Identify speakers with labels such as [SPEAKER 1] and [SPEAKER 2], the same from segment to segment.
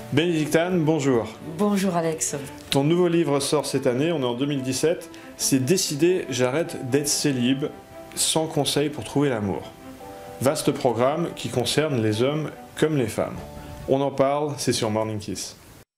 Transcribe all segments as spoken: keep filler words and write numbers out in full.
[SPEAKER 1] Bénédicte Anne, bonjour.
[SPEAKER 2] Bonjour Alex.
[SPEAKER 1] Ton nouveau livre sort cette année, on est en deux mille dix-sept. C'est Décidé, j'arrête d'être célib, sans conseil pour trouver l'amour. Vaste programme qui concerne les hommes comme les femmes. On en parle, c'est sur Morning Kiss.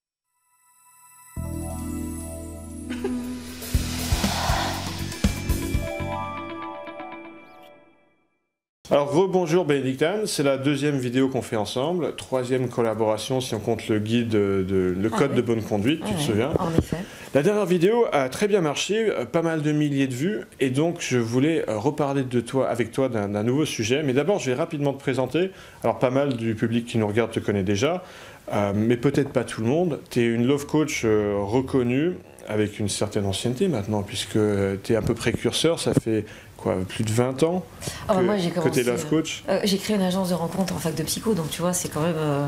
[SPEAKER 1] Alors rebonjour Bénédicte Anne, c'est la deuxième vidéo qu'on fait ensemble, troisième collaboration si on compte le guide, de, de, le code ah, oui. de bonne conduite, ah, tu oui, te souviens?
[SPEAKER 2] En effet.
[SPEAKER 1] La dernière vidéo a très bien marché, pas mal de milliers de vues, et donc je voulais reparler de toi, avec toi d'un nouveau sujet, mais d'abord je vais rapidement te présenter. Alors pas mal du public qui nous regarde te connaît déjà, euh, mais peut-être pas tout le monde. Tu es une love coach euh, reconnue, avec une certaine ancienneté maintenant, puisque tu es un peu précurseur, ça fait quoi, plus de vingt ans
[SPEAKER 2] que, oh, moi, j'ai commencé,
[SPEAKER 1] que tu es love coach.
[SPEAKER 2] Euh, j'ai créé une agence de rencontre en fac de psycho, donc tu vois, c'est quand même... Euh,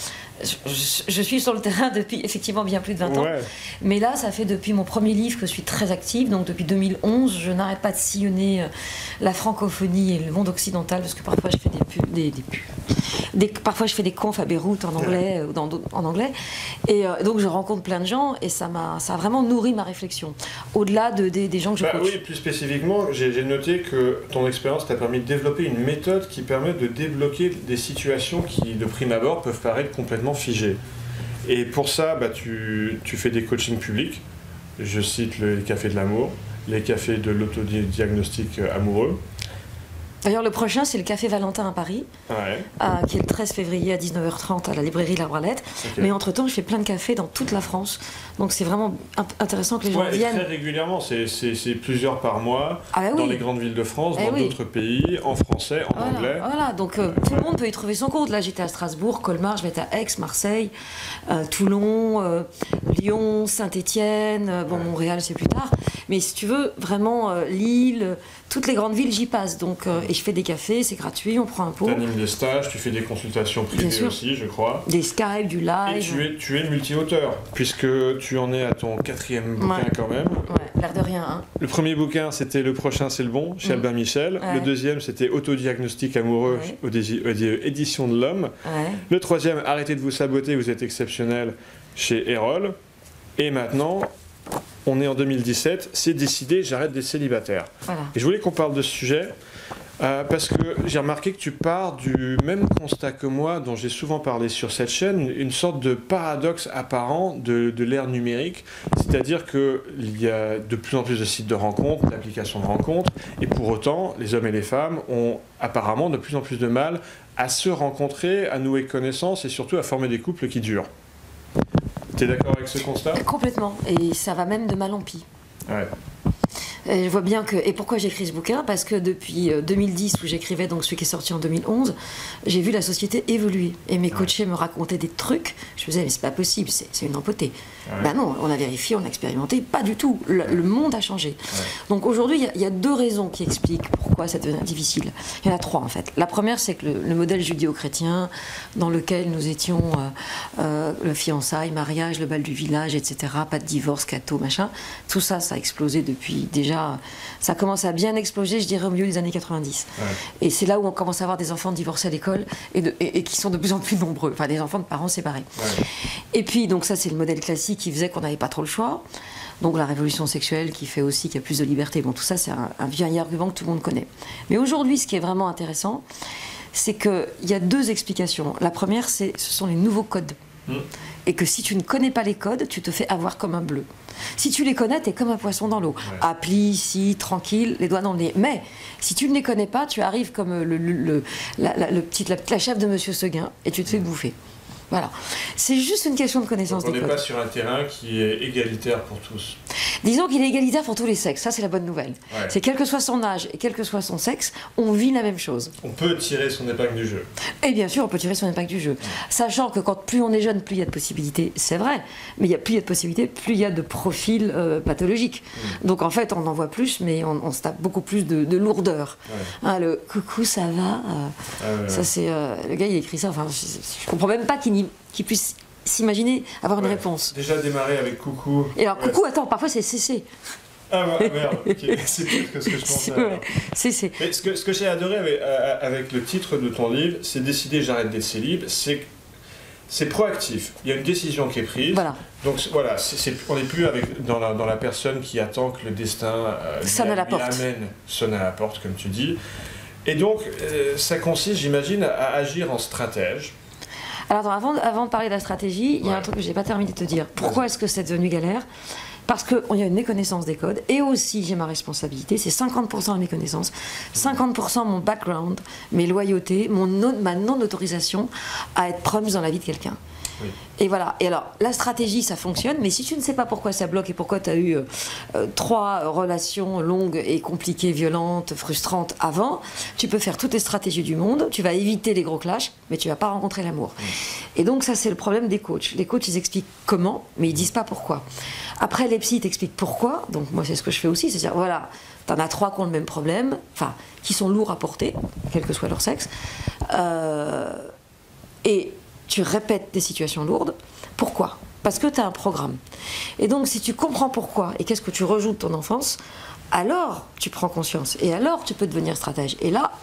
[SPEAKER 2] je, je suis sur le terrain depuis effectivement bien plus de vingt ans. Ouais. Mais là, ça fait depuis mon premier livre que je suis très active, donc depuis deux mille onze, je n'arrête pas de sillonner la francophonie et le monde occidental, parce que parfois je fais des pubs, des, des pubs. Des, parfois je fais des confs à Beyrouth en anglais, ou dans, en anglais, et euh, donc je rencontre plein de gens, et ça m'a ça a vraiment nourri ma réflexion, au-delà de, de, des gens que je
[SPEAKER 1] bah,
[SPEAKER 2] coach.
[SPEAKER 1] Oui, plus spécifiquement, j'ai noté que ton expérience t'a permis de développer une méthode qui permet de débloquer des situations qui, de prime abord, peuvent paraître complètement figées. Et pour ça, bah, tu, tu fais des coachings publics, je cite le, les cafés de l'amour, les cafés de l'autodiagnostic amoureux.
[SPEAKER 2] D'ailleurs, le prochain, c'est le Café Valentin à Paris, ouais. euh, qui est le treize février à dix-neuf heures trente à la librairie La Broilette. Okay. Mais entre-temps, je fais plein de cafés dans toute la France. Donc c'est vraiment intéressant que les gens
[SPEAKER 1] ouais,
[SPEAKER 2] viennent.
[SPEAKER 1] Très régulièrement, c'est plusieurs par mois, ah bah oui. dans les grandes villes de France,
[SPEAKER 2] eh
[SPEAKER 1] dans d'autres oui. pays, en français, en
[SPEAKER 2] voilà,
[SPEAKER 1] anglais.
[SPEAKER 2] Voilà, donc euh, ouais. tout le monde peut y trouver son compte. Là, j'étais à Strasbourg, Colmar, je vais être à Aix, Marseille, euh, Toulon, euh, Lyon, Saint-Étienne, euh, bon, ouais. Montréal, c'est plus tard. Mais si tu veux, vraiment, euh, Lille, toutes les grandes villes, j'y passe. Donc, euh, et je fais des cafés, c'est gratuit, on prend un pot.
[SPEAKER 1] Tu animes des stages, tu fais des consultations privées aussi, je crois.
[SPEAKER 2] Des Skype, du live.
[SPEAKER 1] Et tu es, tu es multi-auteur, puisque tu en es à ton quatrième bouquin ouais. quand même.
[SPEAKER 2] Ouais, l'air de rien. Hein.
[SPEAKER 1] Le premier bouquin, c'était Le prochain, c'est le bon, chez mmh. Albin Michel. Ouais. Le deuxième, c'était Autodiagnostic amoureux, ouais. aux, aux éditions de l'Homme. Ouais. Le troisième, Arrêtez de vous saboter, vous êtes exceptionnel, chez Erol. Et maintenant... on est en deux mille dix-sept, c'est décidé, j'arrête d'être célibataire. Voilà. Et je voulais qu'on parle de ce sujet, euh, parce que j'ai remarqué que tu pars du même constat que moi, dont j'ai souvent parlé sur cette chaîne, une, une sorte de paradoxe apparent de, de l'ère numérique, c'est-à-dire qu'il y a de plus en plus de sites de rencontres, d'applications de rencontres, et pour autant, les hommes et les femmes ont apparemment de plus en plus de mal à se rencontrer, à nouer connaissance, et surtout à former des couples qui durent. Tu es d'accord avec ce constat?
[SPEAKER 2] Complètement, et ça va même de mal en pis.
[SPEAKER 1] Ouais.
[SPEAKER 2] Et je vois bien que... Et pourquoi j'écris ce bouquin? Parce que depuis deux mille dix, où j'écrivais, donc celui qui est sorti en deux mille onze, j'ai vu la société évoluer. Et mes coachés ouais. me racontaient des trucs. Je me disais, mais c'est pas possible, c'est une empotée. Ouais. Ben non, on a vérifié, on a expérimenté, pas du tout. Le, ouais. le monde a changé. Ouais. Donc aujourd'hui, il y, y a deux raisons qui expliquent pourquoi ça devient difficile. Il y en a trois en fait. La première, c'est que le, le modèle judéo-chrétien, dans lequel nous étions euh, euh, le fiançailles, mariage, le bal du village, et cetera, pas de divorce, catho, machin, tout ça, ça a explosé depuis déjà. Ça commence à bien exploser, je dirais, au milieu des années quatre-vingt-dix. Ouais. Et c'est là où on commence à avoir des enfants divorcés à l'école et, de, et, et qui sont de plus en plus nombreux. Enfin, des enfants de parents séparés. Ouais. Et puis, donc ça, c'est le modèle classique qui faisait qu'on n'avait pas trop le choix. Donc la révolution sexuelle qui fait aussi qu'il y a plus de liberté. Bon, tout ça, c'est un, un vieil argument que tout le monde connaît. Mais aujourd'hui, ce qui est vraiment intéressant, c'est qu'il y a deux explications. La première, c'est ce sont les nouveaux codes. Mmh. Et que si tu ne connais pas les codes, tu te fais avoir comme un bleu. Si tu les connais, tu es comme un poisson dans l'eau. Ouais. Appli, ici, tranquille, les doigts dans le nez. Mais si tu ne les connais pas, tu arrives comme le, le, le, la, la, le petit, la, la chef de Monsieur Seguin et tu te fais bouffer. Voilà. C'est juste une question de connaissance des codes.
[SPEAKER 1] On n'est pas sur un terrain qui est égalitaire pour tous.
[SPEAKER 2] Disons qu'il est égalitaire pour tous les sexes. Ça, c'est la bonne nouvelle. Ouais. C'est quel que soit son âge et quel que soit son sexe, on vit la même chose.
[SPEAKER 1] On peut tirer son épingle du jeu.
[SPEAKER 2] Et bien sûr, on peut tirer son épingle du jeu. Ouais. Sachant que quand plus on est jeune, plus il y a de possibilités, c'est vrai. Mais il y a plus il y a de possibilités, plus il y a de profils euh, pathologiques. Mmh. Donc en fait, on en voit plus, mais on, on se tape beaucoup plus de, de lourdeur. Ouais. Hein, le coucou, ça va. Euh, ah ouais, ça ouais. c'est euh, le gars, il écrit ça. Enfin, je, je comprends même pas qu'il qu'il puisse s'imaginer avoir ouais. une réponse.
[SPEAKER 1] Déjà démarrer avec coucou.
[SPEAKER 2] Et alors, ouais. coucou, attends, parfois c'est cc.
[SPEAKER 1] Ah ouais, merde, okay. C'est pire que ce que je pensais. Ouais.
[SPEAKER 2] cc.
[SPEAKER 1] Mais ce que, ce que j'ai adoré avec, avec le titre de ton livre, c'est Décidé, j'arrête d'être célib, c'est c'est proactif. Il y a une décision qui est prise.
[SPEAKER 2] Voilà.
[SPEAKER 1] Donc voilà, c'est, c'est, on n'est plus avec, dans, la, dans la personne qui attend que le destin euh, lui,
[SPEAKER 2] sonne à la
[SPEAKER 1] lui
[SPEAKER 2] porte.
[SPEAKER 1] amène, sonne à la porte, comme tu dis. Et donc, euh, ça consiste, j'imagine, à agir en stratège.
[SPEAKER 2] Alors attends, avant, avant de parler de la stratégie, il y a
[SPEAKER 1] Ouais.
[SPEAKER 2] un truc que je n'ai pas terminé de te dire. Pourquoi est-ce que c'est devenu galère? Parce qu'il y a une méconnaissance des codes, et aussi j'ai ma responsabilité, c'est cinquante pour cent de méconnaissance, cinquante pour cent mon background, mes loyautés, mon non, ma non-autorisation à être proche dans la vie de quelqu'un.
[SPEAKER 1] Oui.
[SPEAKER 2] Et voilà. Et alors, la stratégie, ça fonctionne, mais si tu ne sais pas pourquoi ça bloque et pourquoi tu as eu euh, trois relations longues et compliquées, violentes, frustrantes avant, tu peux faire toutes les stratégies du monde, tu vas éviter les gros clashs, mais tu ne vas pas rencontrer l'amour. Mmh. Et donc, ça, c'est le problème des coachs. Les coachs, ils expliquent comment, mais ils ne disent pas pourquoi. Après, les psys, ils t'expliquent pourquoi. Donc, moi, c'est ce que je fais aussi, c'est-à-dire, voilà, tu en as trois qui ont le même problème, enfin, qui sont lourds à porter, quel que soit leur sexe. Euh, et tu répètes des situations lourdes. Pourquoi? Parce que tu as un programme. Et donc, si tu comprends pourquoi et qu'est-ce que tu rejoues de ton enfance, alors tu prends conscience. Et alors, tu peux devenir stratège. Et là,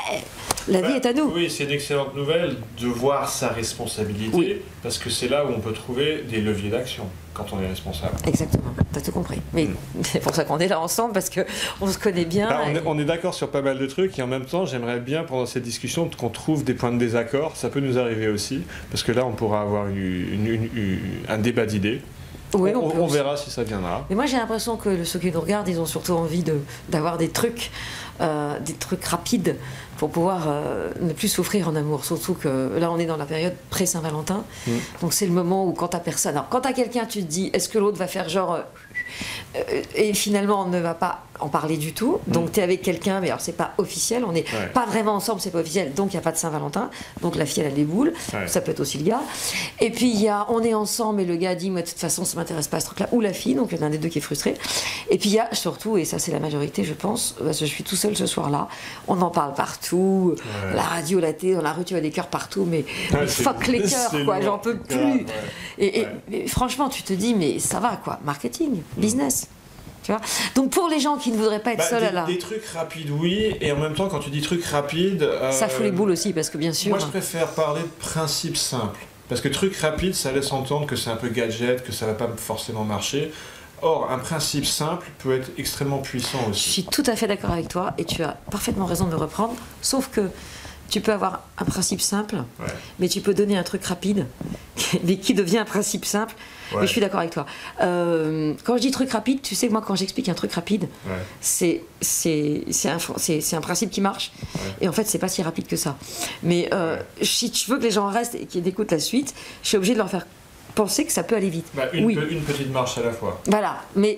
[SPEAKER 2] la vie
[SPEAKER 1] bah,
[SPEAKER 2] est à nous.
[SPEAKER 1] Oui, c'est une excellente nouvelle de voir sa responsabilité,
[SPEAKER 2] oui.
[SPEAKER 1] parce que c'est là où on peut trouver des leviers d'action quand on est responsable.
[SPEAKER 2] Exactement, tu as tout compris. Mais mm. c'est pour ça qu'on est là ensemble, parce qu'on se connaît bien.
[SPEAKER 1] Bah, on,
[SPEAKER 2] et...
[SPEAKER 1] est, on est d'accord sur pas mal de trucs, et en même temps, j'aimerais bien, pendant cette discussion, qu'on trouve des points de désaccord. Ça peut nous arriver aussi, parce que là, on pourra avoir une, une, une, une, un débat d'idées.
[SPEAKER 2] Oui,
[SPEAKER 1] on,
[SPEAKER 2] on,
[SPEAKER 1] on verra si ça viendra.
[SPEAKER 2] Mais moi, j'ai l'impression que ceux qui nous regardent, ils ont surtout envie de, d'avoir des trucs, euh, des trucs rapides pour pouvoir euh, ne plus souffrir en amour. Surtout que là, on est dans la période pré-Saint-Valentin. Mmh. Donc, c'est le moment où, quand t'as personne... Alors, quand t'as quelqu'un, tu te dis, est-ce que l'autre va faire genre... Euh, euh, et finalement, on ne va pas en parler du tout. Donc, mmh. tu es avec quelqu'un, mais alors, c'est pas officiel. On n'est ouais. pas vraiment ensemble, c'est pas officiel. Donc, il n'y a pas de Saint-Valentin. Donc, la fille, elle a les boules. Ouais. Ça peut être aussi le gars. Et puis, il y a, on est ensemble et le gars dit, moi, de toute façon, ça m'intéresse pas ce truc-là. Ou la fille, donc il y en a un des deux qui est frustré. Et puis, il y a surtout, et ça, c'est la majorité, je pense, parce que je suis tout seul ce soir-là, on en parle partout. Ouais. La radio, la télé, dans la rue, tu as des cœurs partout, mais, ouais, mais fuck les cœurs, quoi, j'en peux plus. Ouais. Et, et, ouais. et franchement, tu te dis, mais ça va, quoi, marketing, mmh. business. Tu vois. Donc pour les gens qui ne voudraient pas être
[SPEAKER 1] bah,
[SPEAKER 2] seuls
[SPEAKER 1] des,
[SPEAKER 2] à la...
[SPEAKER 1] Des trucs rapides, oui, et en même temps, quand tu dis trucs rapides... Euh,
[SPEAKER 2] ça fout les boules aussi, parce que bien sûr...
[SPEAKER 1] Moi, je préfère parler de principes simples. Parce que truc rapide, ça laisse entendre que c'est un peu gadget, que ça ne va pas forcément marcher. Or, un principe simple peut être extrêmement puissant aussi.
[SPEAKER 2] Je suis tout à fait d'accord avec toi, et tu as parfaitement raison de me reprendre, sauf que tu peux avoir un principe simple, ouais. mais tu peux donner un truc rapide, mais qui devient un principe simple. Ouais. Mais je suis d'accord avec toi. Euh, quand je dis truc rapide, tu sais, moi, quand j'explique un truc rapide, ouais. c'est, c'est, c'est, un, c'est, c'est un principe qui marche. Ouais. Et en fait, c'est pas si rapide que ça. Mais euh, ouais. si tu veux que les gens restent et qu'ils écoutent la suite, je suis obligée de leur faire penser que ça peut aller vite.
[SPEAKER 1] Bah, une,
[SPEAKER 2] oui.
[SPEAKER 1] pe- une petite marche à la fois.
[SPEAKER 2] Voilà. Mais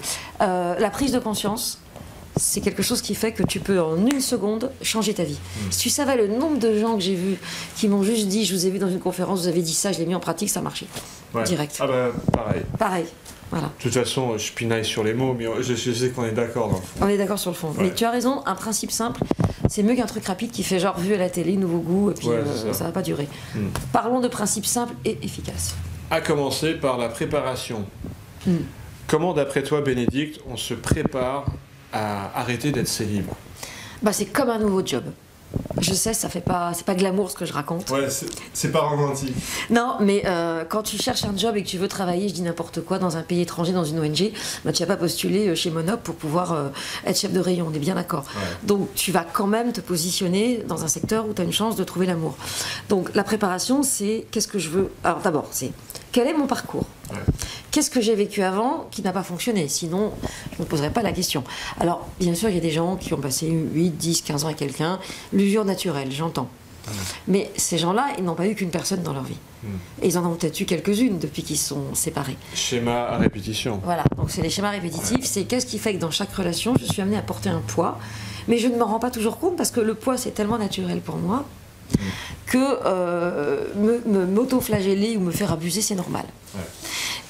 [SPEAKER 2] euh, la prise de conscience, c'est quelque chose qui fait que tu peux en une seconde changer ta vie. Mmh. Si tu savais le nombre de gens que j'ai vus qui m'ont juste dit, je vous ai vu dans une conférence, vous avez dit ça, je l'ai mis en pratique, ça a marché. Ouais. Direct.
[SPEAKER 1] Ah bah pareil.
[SPEAKER 2] Pareil. Voilà.
[SPEAKER 1] De toute façon, je pinaille sur les mots, mais je, je sais qu'on est d'accord dans le fond.
[SPEAKER 2] On est d'accord sur le fond. Ouais. Mais tu as raison, un principe simple, c'est mieux qu'un truc rapide qui fait genre vu à la télé, nouveau goût, et puis ouais, euh, ça ne va pas durer. Mmh. Parlons de principes simples et efficaces.
[SPEAKER 1] À commencer par la préparation. Mmh. Comment, d'après toi, Bénédicte, on se prépare à arrêter d'être célib?
[SPEAKER 2] Bah, c'est comme un nouveau job. Je sais, ça fait pas, c'est pas glamour ce que je raconte.
[SPEAKER 1] Ouais, c'est, c'est pas romantique.
[SPEAKER 2] Non, mais euh, quand tu cherches un job et que tu veux travailler, je dis n'importe quoi, dans un pays étranger, dans une O N G, bah, tu vas pas postuler chez Monop pour pouvoir euh, être chef de rayon, on est bien d'accord. Ouais. Donc tu vas quand même te positionner dans un secteur où tu as une chance de trouver l'amour. Donc la préparation, c'est qu'est-ce que je veux. Alors d'abord, c'est quel est mon parcours? Ouais. Qu'est-ce que j'ai vécu avant qui n'a pas fonctionné? Sinon, je ne me poserais pas la question. Alors, bien sûr, il y a des gens qui ont passé huit, dix, quinze ans avec quelqu'un. L'usure naturelle, j'entends. Mmh. Mais ces gens-là, ils n'ont pas eu qu'une personne dans leur vie. Mmh. Et ils en ont peut-être eu quelques-unes depuis qu'ils se sont séparés.
[SPEAKER 1] Schéma à répétition.
[SPEAKER 2] Voilà, donc c'est les schémas répétitifs. Ouais. C'est qu'est-ce qui fait que dans chaque relation, je suis amenée à porter un poids. Mais je ne m'en rends pas toujours compte parce que le poids, c'est tellement naturel pour moi que euh, me, me, m'auto-flageller ou me faire abuser, c'est normal. Ouais.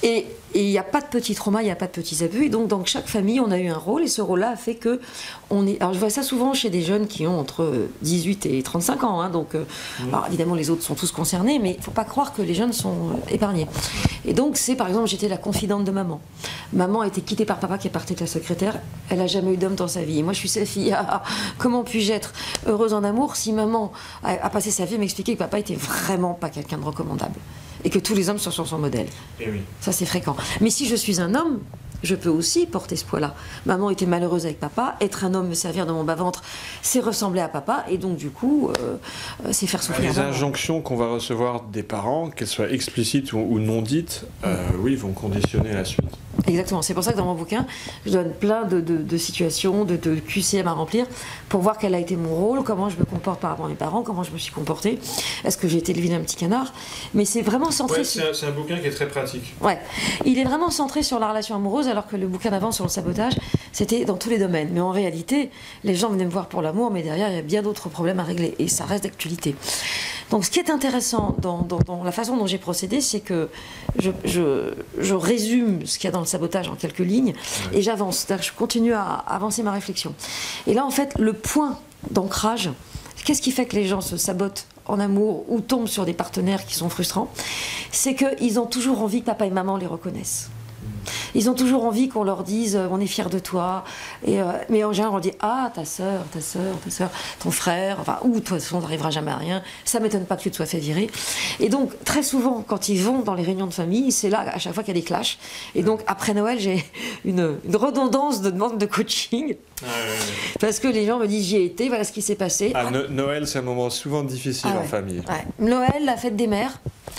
[SPEAKER 2] Et il n'y a pas de petits traumas, il n'y a pas de petits abus. Et donc, dans chaque famille, on a eu un rôle. Et ce rôle-là a fait que on est. Alors, je vois ça souvent chez des jeunes qui ont entre dix-huit et trente-cinq ans. Hein, donc, euh, mmh. alors, évidemment, les autres sont tous concernés, mais il ne faut pas croire que les jeunes sont euh, épargnés. Et donc, c'est par exemple, j'étais la confidente de maman. Maman a été quittée par papa qui est parti de la secrétaire. Elle n'a jamais eu d'homme dans sa vie. Et moi, je suis sa fille. Ah, comment puis-je être heureuse en amour si maman a, a passé sa vie à m'expliquer que papa était vraiment pas quelqu'un de recommandable et que tous les hommes sont sur son modèle.
[SPEAKER 1] Et oui.
[SPEAKER 2] Ça, c'est fréquent. Mais si je suis un homme, je peux aussi porter ce poids-là. Maman était malheureuse avec papa. Être un homme, me servir de mon bas-ventre, c'est ressembler à papa. Et donc, du coup, euh, c'est faire souffrir.
[SPEAKER 1] Les injonctions qu'on va recevoir des parents, qu'elles soient explicites ou, ou non dites, euh, oui, vont conditionner la suite.
[SPEAKER 2] Exactement. C'est pour ça que dans mon bouquin, je donne plein de, de, de situations, de, de Q C M à remplir pour voir quel a été mon rôle, comment je me comporte par rapport à mes parents, comment je me suis comportée, est-ce que j'ai été le vilain petit canard. Mais c'est vraiment centré
[SPEAKER 1] ouais,
[SPEAKER 2] sur...
[SPEAKER 1] C'est un, un bouquin qui est très pratique.
[SPEAKER 2] Ouais. Il est vraiment centré sur la relation amoureuse, alors que le bouquin d'avant sur le sabotage, c'était dans tous les domaines. Mais en réalité, les gens venaient me voir pour l'amour, mais derrière, il y a bien d'autres problèmes à régler. Et ça reste d'actualité. Donc, ce qui est intéressant dans, dans, dans la façon dont j'ai procédé, c'est que je, je, je résume ce qu'il y a dans le sabotage en quelques lignes, ouais. Et j'avance. C'est-à-dire que je continue à avancer ma réflexion. Et là, en fait, le point d'ancrage, qu'est-ce qui fait que les gens se sabotent en amour ou tombent sur des partenaires qui sont frustrants? C'est qu'ils ont toujours envie que papa et maman les reconnaissent. Ils ont toujours envie qu'on leur dise on est fiers de toi, et euh, mais en général on dit ah ta sœur, ta sœur, ta sœur, ton frère, enfin ou toi de toute façon on n'arrivera jamais à rien. Ça m'étonne pas que tu te sois fait virer. Et donc très souvent quand ils vont dans les réunions de famille, c'est là à chaque fois qu'il y a des clashs. Et donc après Noël j'ai une, une redondance de demande de coaching. Ah ouais, ouais. Parce que les gens me disent j'y ai été, voilà ce qui s'est passé.
[SPEAKER 1] Ah, no Noël c'est un moment souvent difficile ah, en
[SPEAKER 2] ouais.
[SPEAKER 1] famille.
[SPEAKER 2] Ouais. Noël, la fête des mères.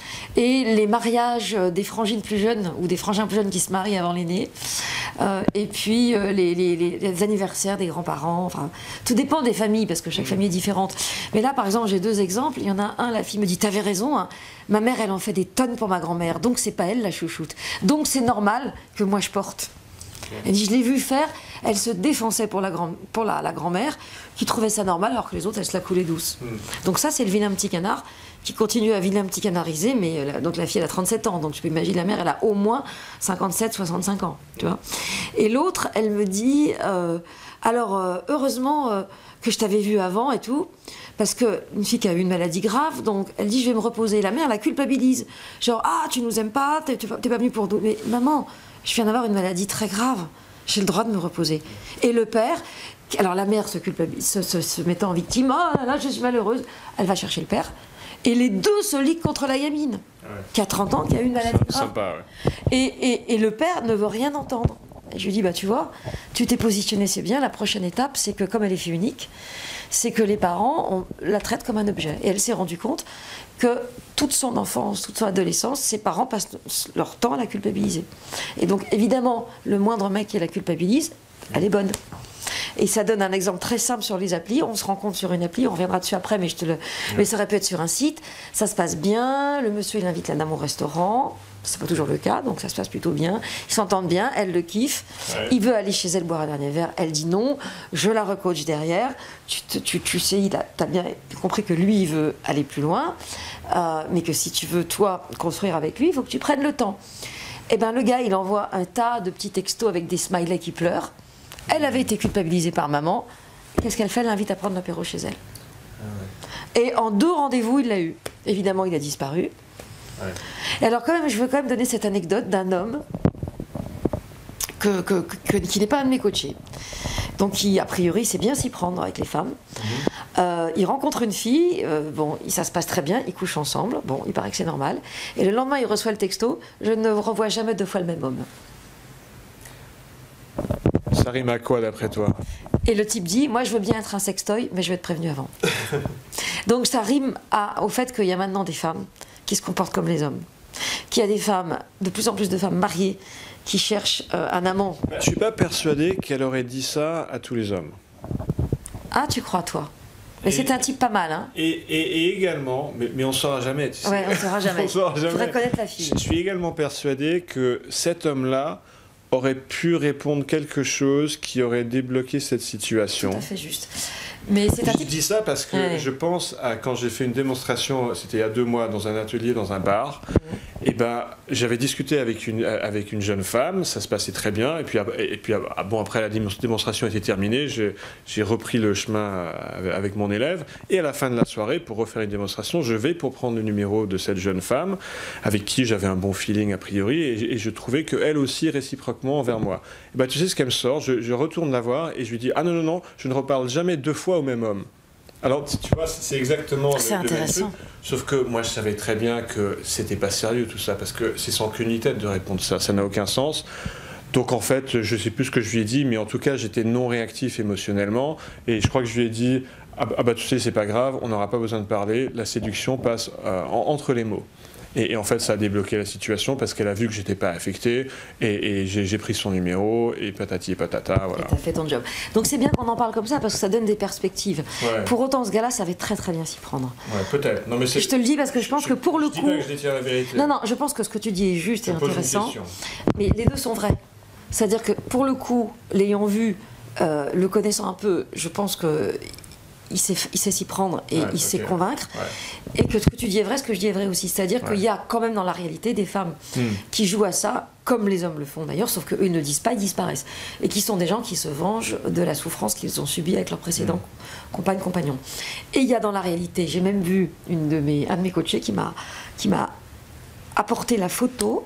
[SPEAKER 2] Et les mariages des frangines plus jeunes ou des frangins plus jeunes qui se marient avant l'aîné, euh, et puis euh, les, les, les anniversaires des grands-parents, enfin, tout dépend des familles parce que chaque mmh. famille est différente. Mais là, par exemple, j'ai deux exemples. Il y en a un, la fille me dit t'avais raison, hein. Ma mère, elle en fait des tonnes pour ma grand-mère, donc c'est pas elle la chouchoute. Donc c'est normal que moi je porte. Elle dit je l'ai vue faire, elle se défonçait pour la, grand, pour la, la grand-mère qui trouvait ça normal alors que les autres elles se la coulaient douce. Mmh. Donc ça c'est le vilain petit canard qui continue à vilain petit canariser, mais euh, donc la fille elle a trente-sept ans, donc tu peux imaginer la mère elle a au moins cinquante-sept soixante-cinq ans, tu vois. Et l'autre elle me dit euh, alors euh, heureusement euh, que je t'avais vu avant et tout, parce qu'une fille qui a eu une maladie grave, donc elle dit je vais me reposer. La mère la culpabilise, genre ah tu nous aimes pas, t'es pas venue pour nous. Mais maman, je viens d'avoir une maladie très grave, j'ai le droit de me reposer. Et le père, alors la mère se culpabilise, se, se, se mettant en victime, oh là là je suis malheureuse, elle va chercher le père. Et les deux se liguent contre la gamine, ouais. qui a trente ans, qui a une maladie grave. Sympa, ouais. et, et, et le père ne veut rien entendre. Et je lui dis, bah tu vois, tu t'es positionné, c'est bien, la prochaine étape, c'est que comme elle est fille unique, c'est que les parents on, la traitent comme un objet. Et elle s'est rendue compte que toute son enfance, toute son adolescence, ses parents passent leur temps à la culpabiliser. Et donc évidemment, le moindre mec qui la culpabilise, elle est bonne. Et ça donne un exemple très simple sur les applis. On se rencontre sur une appli, on reviendra dessus après, mais, je te le... ouais. mais ça aurait pu être sur un site. Ça se passe bien, le monsieur il invite la dame au restaurant. C'est pas toujours le cas, donc ça se passe plutôt bien. Ils s'entendent bien, elle le kiffe. Ouais. Il veut aller chez elle boire un dernier verre, elle dit non. Je la recoach derrière. Tu, tu, tu, tu sais, il a, t'as bien compris que lui, il veut aller plus loin, euh, mais que si tu veux, toi, construire avec lui, il faut que tu prennes le temps. Et bien, le gars, il envoie un tas de petits textos avec des smileys qui pleurent. Elle avait été culpabilisée par maman. Qu'est-ce qu'elle fait? Elle l'invite à prendre l'apéro chez elle. Ah ouais. Et en deux rendez-vous, il l'a eu. Évidemment, il a disparu. Ouais. Et alors, quand même, je veux quand même donner cette anecdote d'un homme que, que, que, qui n'est pas un de mes coachés. Donc, qui, a priori, sait bien s'y prendre avec les femmes. Mmh. Euh, il rencontre une fille, euh, bon, ça se passe très bien, ils couchent ensemble. Bon, il paraît que c'est normal. Et le lendemain, il reçoit le texto « Je ne revois jamais deux fois le même homme ».
[SPEAKER 1] Ça rime à quoi d'après toi?
[SPEAKER 2] Et le type dit, moi je veux bien être un sextoy, mais je vais être prévenu avant. Donc ça rime à, au fait qu'il y a maintenant des femmes qui se comportent comme les hommes. Qu'il y a des femmes, de plus en plus de femmes mariées, qui cherchent euh, un amant.
[SPEAKER 1] Je ne suis pas persuadé qu'elle aurait dit ça à tous les hommes.
[SPEAKER 2] Ah, tu crois toi? Mais c'est un type pas mal, hein.
[SPEAKER 1] Et, et, et également, mais, mais on ne saura jamais, tu sais.
[SPEAKER 2] Ouais, on ne saura jamais. Il faudrait connaître la fille.
[SPEAKER 1] Je suis également persuadé que cet homme-là aurait pu répondre quelque chose qui aurait débloqué cette situation.
[SPEAKER 2] Tout à fait juste. Mais c'est un
[SPEAKER 1] je
[SPEAKER 2] type...
[SPEAKER 1] dis ça parce que ouais. je pense à quand j'ai fait une démonstration, c'était il y a deux mois, dans un atelier, dans un bar, mmh. Et ben, j'avais discuté avec une, avec une jeune femme, ça se passait très bien, et puis, et puis ah, bon, après la démonstration était terminée, j'ai repris le chemin avec mon élève, et à la fin de la soirée, pour refaire une démonstration, je vais pour prendre le numéro de cette jeune femme, avec qui j'avais un bon feeling a priori, et, et je trouvais qu'elle aussi réciproquement envers moi. Et ben, tu sais ce qu'elle me sort, je, je retourne la voir, et je lui dis « Ah non, non, non, je ne reparle jamais deux fois au même homme ». Alors, tu vois, c'est exactement le, le même truc, sauf que moi, je savais très bien que c'était pas sérieux tout ça, parce que c'est sans queue ni tête de répondre ça, ça n'a aucun sens. Donc en fait, je sais plus ce que je lui ai dit, mais en tout cas, j'étais non réactif émotionnellement, et je crois que je lui ai dit « Ah bah tu sais, c'est pas grave, on n'aura pas besoin de parler, la séduction passe euh, en, entre les mots ». Et, et en fait, ça a débloqué la situation parce qu'elle a vu que j'étais pas affecté et, et j'ai pris son numéro et patati et patata. Voilà.
[SPEAKER 2] Et t'as fait ton job. Donc c'est bien qu'on en parle comme ça parce que ça donne des perspectives. Ouais. Pour autant, ce gars-là savait très très bien s'y prendre.
[SPEAKER 1] Ouais, peut-être. Non, mais
[SPEAKER 2] je te le dis parce que je pense
[SPEAKER 1] je,
[SPEAKER 2] que pour le
[SPEAKER 1] je
[SPEAKER 2] coup.
[SPEAKER 1] Dis pas que je détiens la vérité.
[SPEAKER 2] Non, non, je pense que ce que tu dis est juste et intéressant. Mais les deux sont vrais. C'est-à-dire que pour le coup, l'ayant vu, euh, le connaissant un peu, je pense que. Il sait, il sait s'y prendre et ouais, il sait okay. convaincre. Ouais. Et que ce que tu dis est vrai, ce que je dis est vrai aussi. C'est-à-dire ouais. qu'il y a quand même dans la réalité des femmes mm. qui jouent à ça, comme les hommes le font d'ailleurs, sauf qu'eux ils ne disent pas, ils disparaissent. Et qui sont des gens qui se vengent de la souffrance qu'ils ont subie avec leurs précédents mm. compagnes, compagnons. Et il y a dans la réalité, j'ai même vu une de mes, un de mes coachés qui m'a qui m'a apporté la photo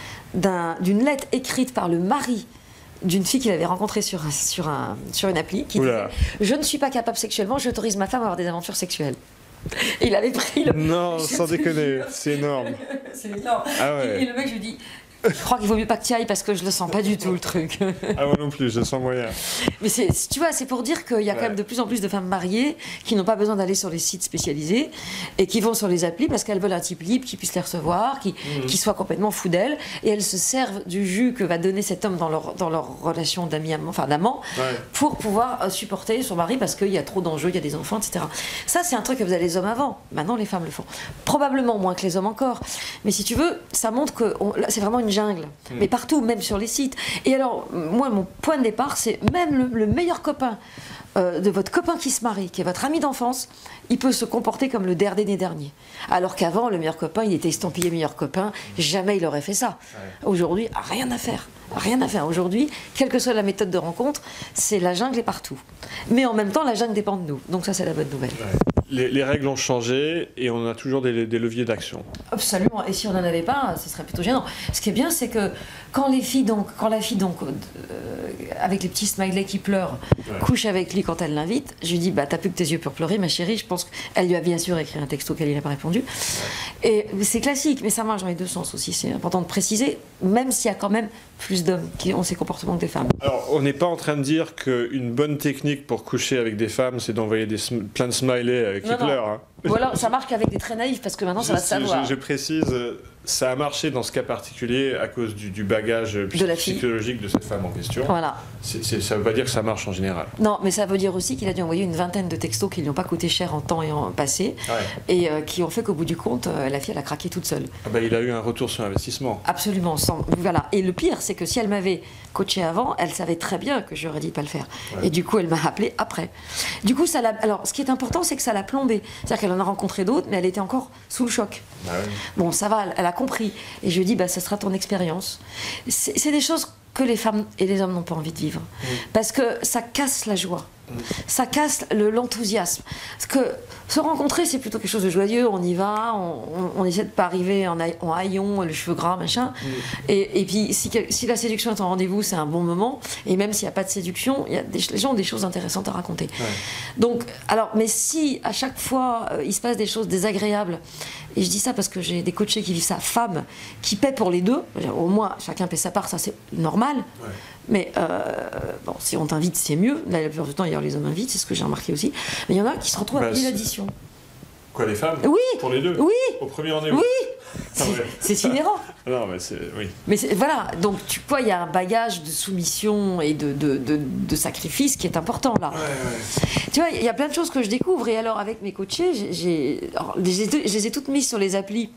[SPEAKER 2] d'une lettre écrite par le mari d'une fille qu'il avait rencontrée sur, sur, un, sur une appli qui disait « Je ne suis pas capable sexuellement, j'autorise ma femme à avoir des aventures sexuelles ». Et il avait pris le...
[SPEAKER 1] Non, sans déconner, c'est énorme.
[SPEAKER 2] C'est énorme.
[SPEAKER 1] Ah ouais.
[SPEAKER 2] et, et le mec, je lui dis « Je crois qu'il vaut mieux pas que tu y ailles parce que je le sens pas du tout, le truc. »
[SPEAKER 1] Ah moi non plus, je le sens moyen.
[SPEAKER 2] Mais tu vois, c'est pour dire qu'il y a ouais. quand même de plus en plus de femmes mariées qui n'ont pas besoin d'aller sur les sites spécialisés et qui vont sur les applis parce qu'elles veulent un type libre qui puisse les recevoir, qui, mmh. qui soit complètement fou d'elles, et elles se servent du jus que va donner cet homme dans leur, dans leur relation d'amis, enfin d'amant, ouais. pour pouvoir euh, supporter son mari parce qu'il y a trop d'enjeux, il y a des enfants, et cetera. Ça, c'est un truc que faisaient les hommes avant. Maintenant, les femmes le font. Probablement moins que les hommes encore. Mais si tu veux, ça montre que c'est vraiment une jungle. Mmh. Mais partout, même sur les sites. Et alors, moi, mon point de départ, c'est même le, le meilleur copain euh, de votre copain qui se marie, qui est votre ami d'enfance, il peut se comporter comme le dernier des derniers. Alors qu'avant, le meilleur copain, il était estampillé meilleur copain, jamais il aurait fait ça. Ouais. Aujourd'hui, rien à faire. Rien à faire. Aujourd'hui, quelle que soit la méthode de rencontre, c'est la jungle est partout. Mais en même temps, la jungle dépend de nous. Donc ça, c'est la bonne nouvelle.
[SPEAKER 1] Ouais. Les, les règles ont changé et on a toujours des, des leviers d'action.
[SPEAKER 2] Absolument. Et si on n'en avait pas, ce serait plutôt gênant. Ce qui est bien, c'est que quand les filles, donc, quand la fille, donc, euh, avec les petits smileys qui pleurent, ouais. couche avec lui quand elle l'invite, je lui dis, bah, t'as plus que tes yeux pour pleurer, ma chérie. Je pense qu'elle lui a bien sûr écrit un texto auquel il n'a pas répondu. Ouais. Et c'est classique, mais ça marche dans les deux sens aussi. C'est important de préciser, même s'il y a quand même plus d'hommes qui ont ces comportements que des femmes.
[SPEAKER 1] Alors, on n'est pas en train de dire qu'une bonne technique pour coucher avec des femmes, c'est d'envoyer des plein de smileys qui pleurent. Hein.
[SPEAKER 2] Ou alors, ça marche qu'avec des traits naïfs, parce que maintenant, ça va se savoir.
[SPEAKER 1] Je, je précise, ça a marché dans ce cas particulier à cause du, du bagage de psychologique de cette femme en question.
[SPEAKER 2] Voilà.
[SPEAKER 1] C'est, c'est, ça ne veut pas dire que ça marche en général.
[SPEAKER 2] Non, mais ça veut dire aussi qu'il a dû envoyer une vingtaine de textos qui ne lui ont pas coûté cher en temps et en passé, ouais. et euh, qui ont fait qu'au bout du compte, euh, la fille, elle a craqué toute seule.
[SPEAKER 1] Ah bah, il a eu un retour sur investissement.
[SPEAKER 2] Absolument. Sans, voilà. Et le pire, c'est que si elle m'avait coaché avant, elle savait très bien que j'aurais dit de pas le faire. Ouais. Et du coup, elle m'a appelé après. Du coup, ça l'a... Alors, ce qui est important, c'est que ça l'a plombée. C'est-à-dire qu'elle en a rencontré d'autres, mais elle était encore sous le choc. Ouais. Bon, ça va, elle a compris. Et je lui dis, bah, ça sera ton expérience. C'est, c'est des choses que les femmes et les hommes n'ont pas envie de vivre. Mmh. Parce que ça casse la joie. Mmh. Ça casse le, l'enthousiasme. Parce que se rencontrer, c'est plutôt quelque chose de joyeux. On y va, on, on, on essaie de pas arriver en, en haillons, le cheveu gras, machin. Mmh. Et, et puis, si, si la séduction est en rendez-vous, c'est un bon moment. Et même s'il n'y a pas de séduction, il y a des, les gens ont des choses intéressantes à raconter. Ouais. Donc, alors, mais si à chaque fois, euh, il se passe des choses désagréables, et je dis ça parce que j'ai des coachés qui vivent ça, femmes qui paient pour les deux, au moins chacun paie sa part, ça c'est normal. Ouais. Mais euh, bon, si on t'invite, c'est mieux. Là, la plupart du temps, d'ailleurs, les hommes invitent, c'est ce que j'ai remarqué aussi. Mais il y en a qui se retrouvent bah, à payer l'addition.
[SPEAKER 1] Quoi, les femmes?
[SPEAKER 2] Oui.
[SPEAKER 1] Pour les deux?
[SPEAKER 2] Oui.
[SPEAKER 1] Au premier rendez-vous?
[SPEAKER 2] Oui. C'est, ah ouais. c'est inhérent.
[SPEAKER 1] Non, mais c'est... Oui.
[SPEAKER 2] Mais c'est, voilà, donc tu vois, il y a un bagage de soumission et de, de, de, de sacrifice qui est important, là.
[SPEAKER 1] Ouais, ouais.
[SPEAKER 2] Tu vois, il y a plein de choses que je découvre. Et alors, avec mes coachés, j'ai, j'ai, alors, je les ai toutes mises sur les applis.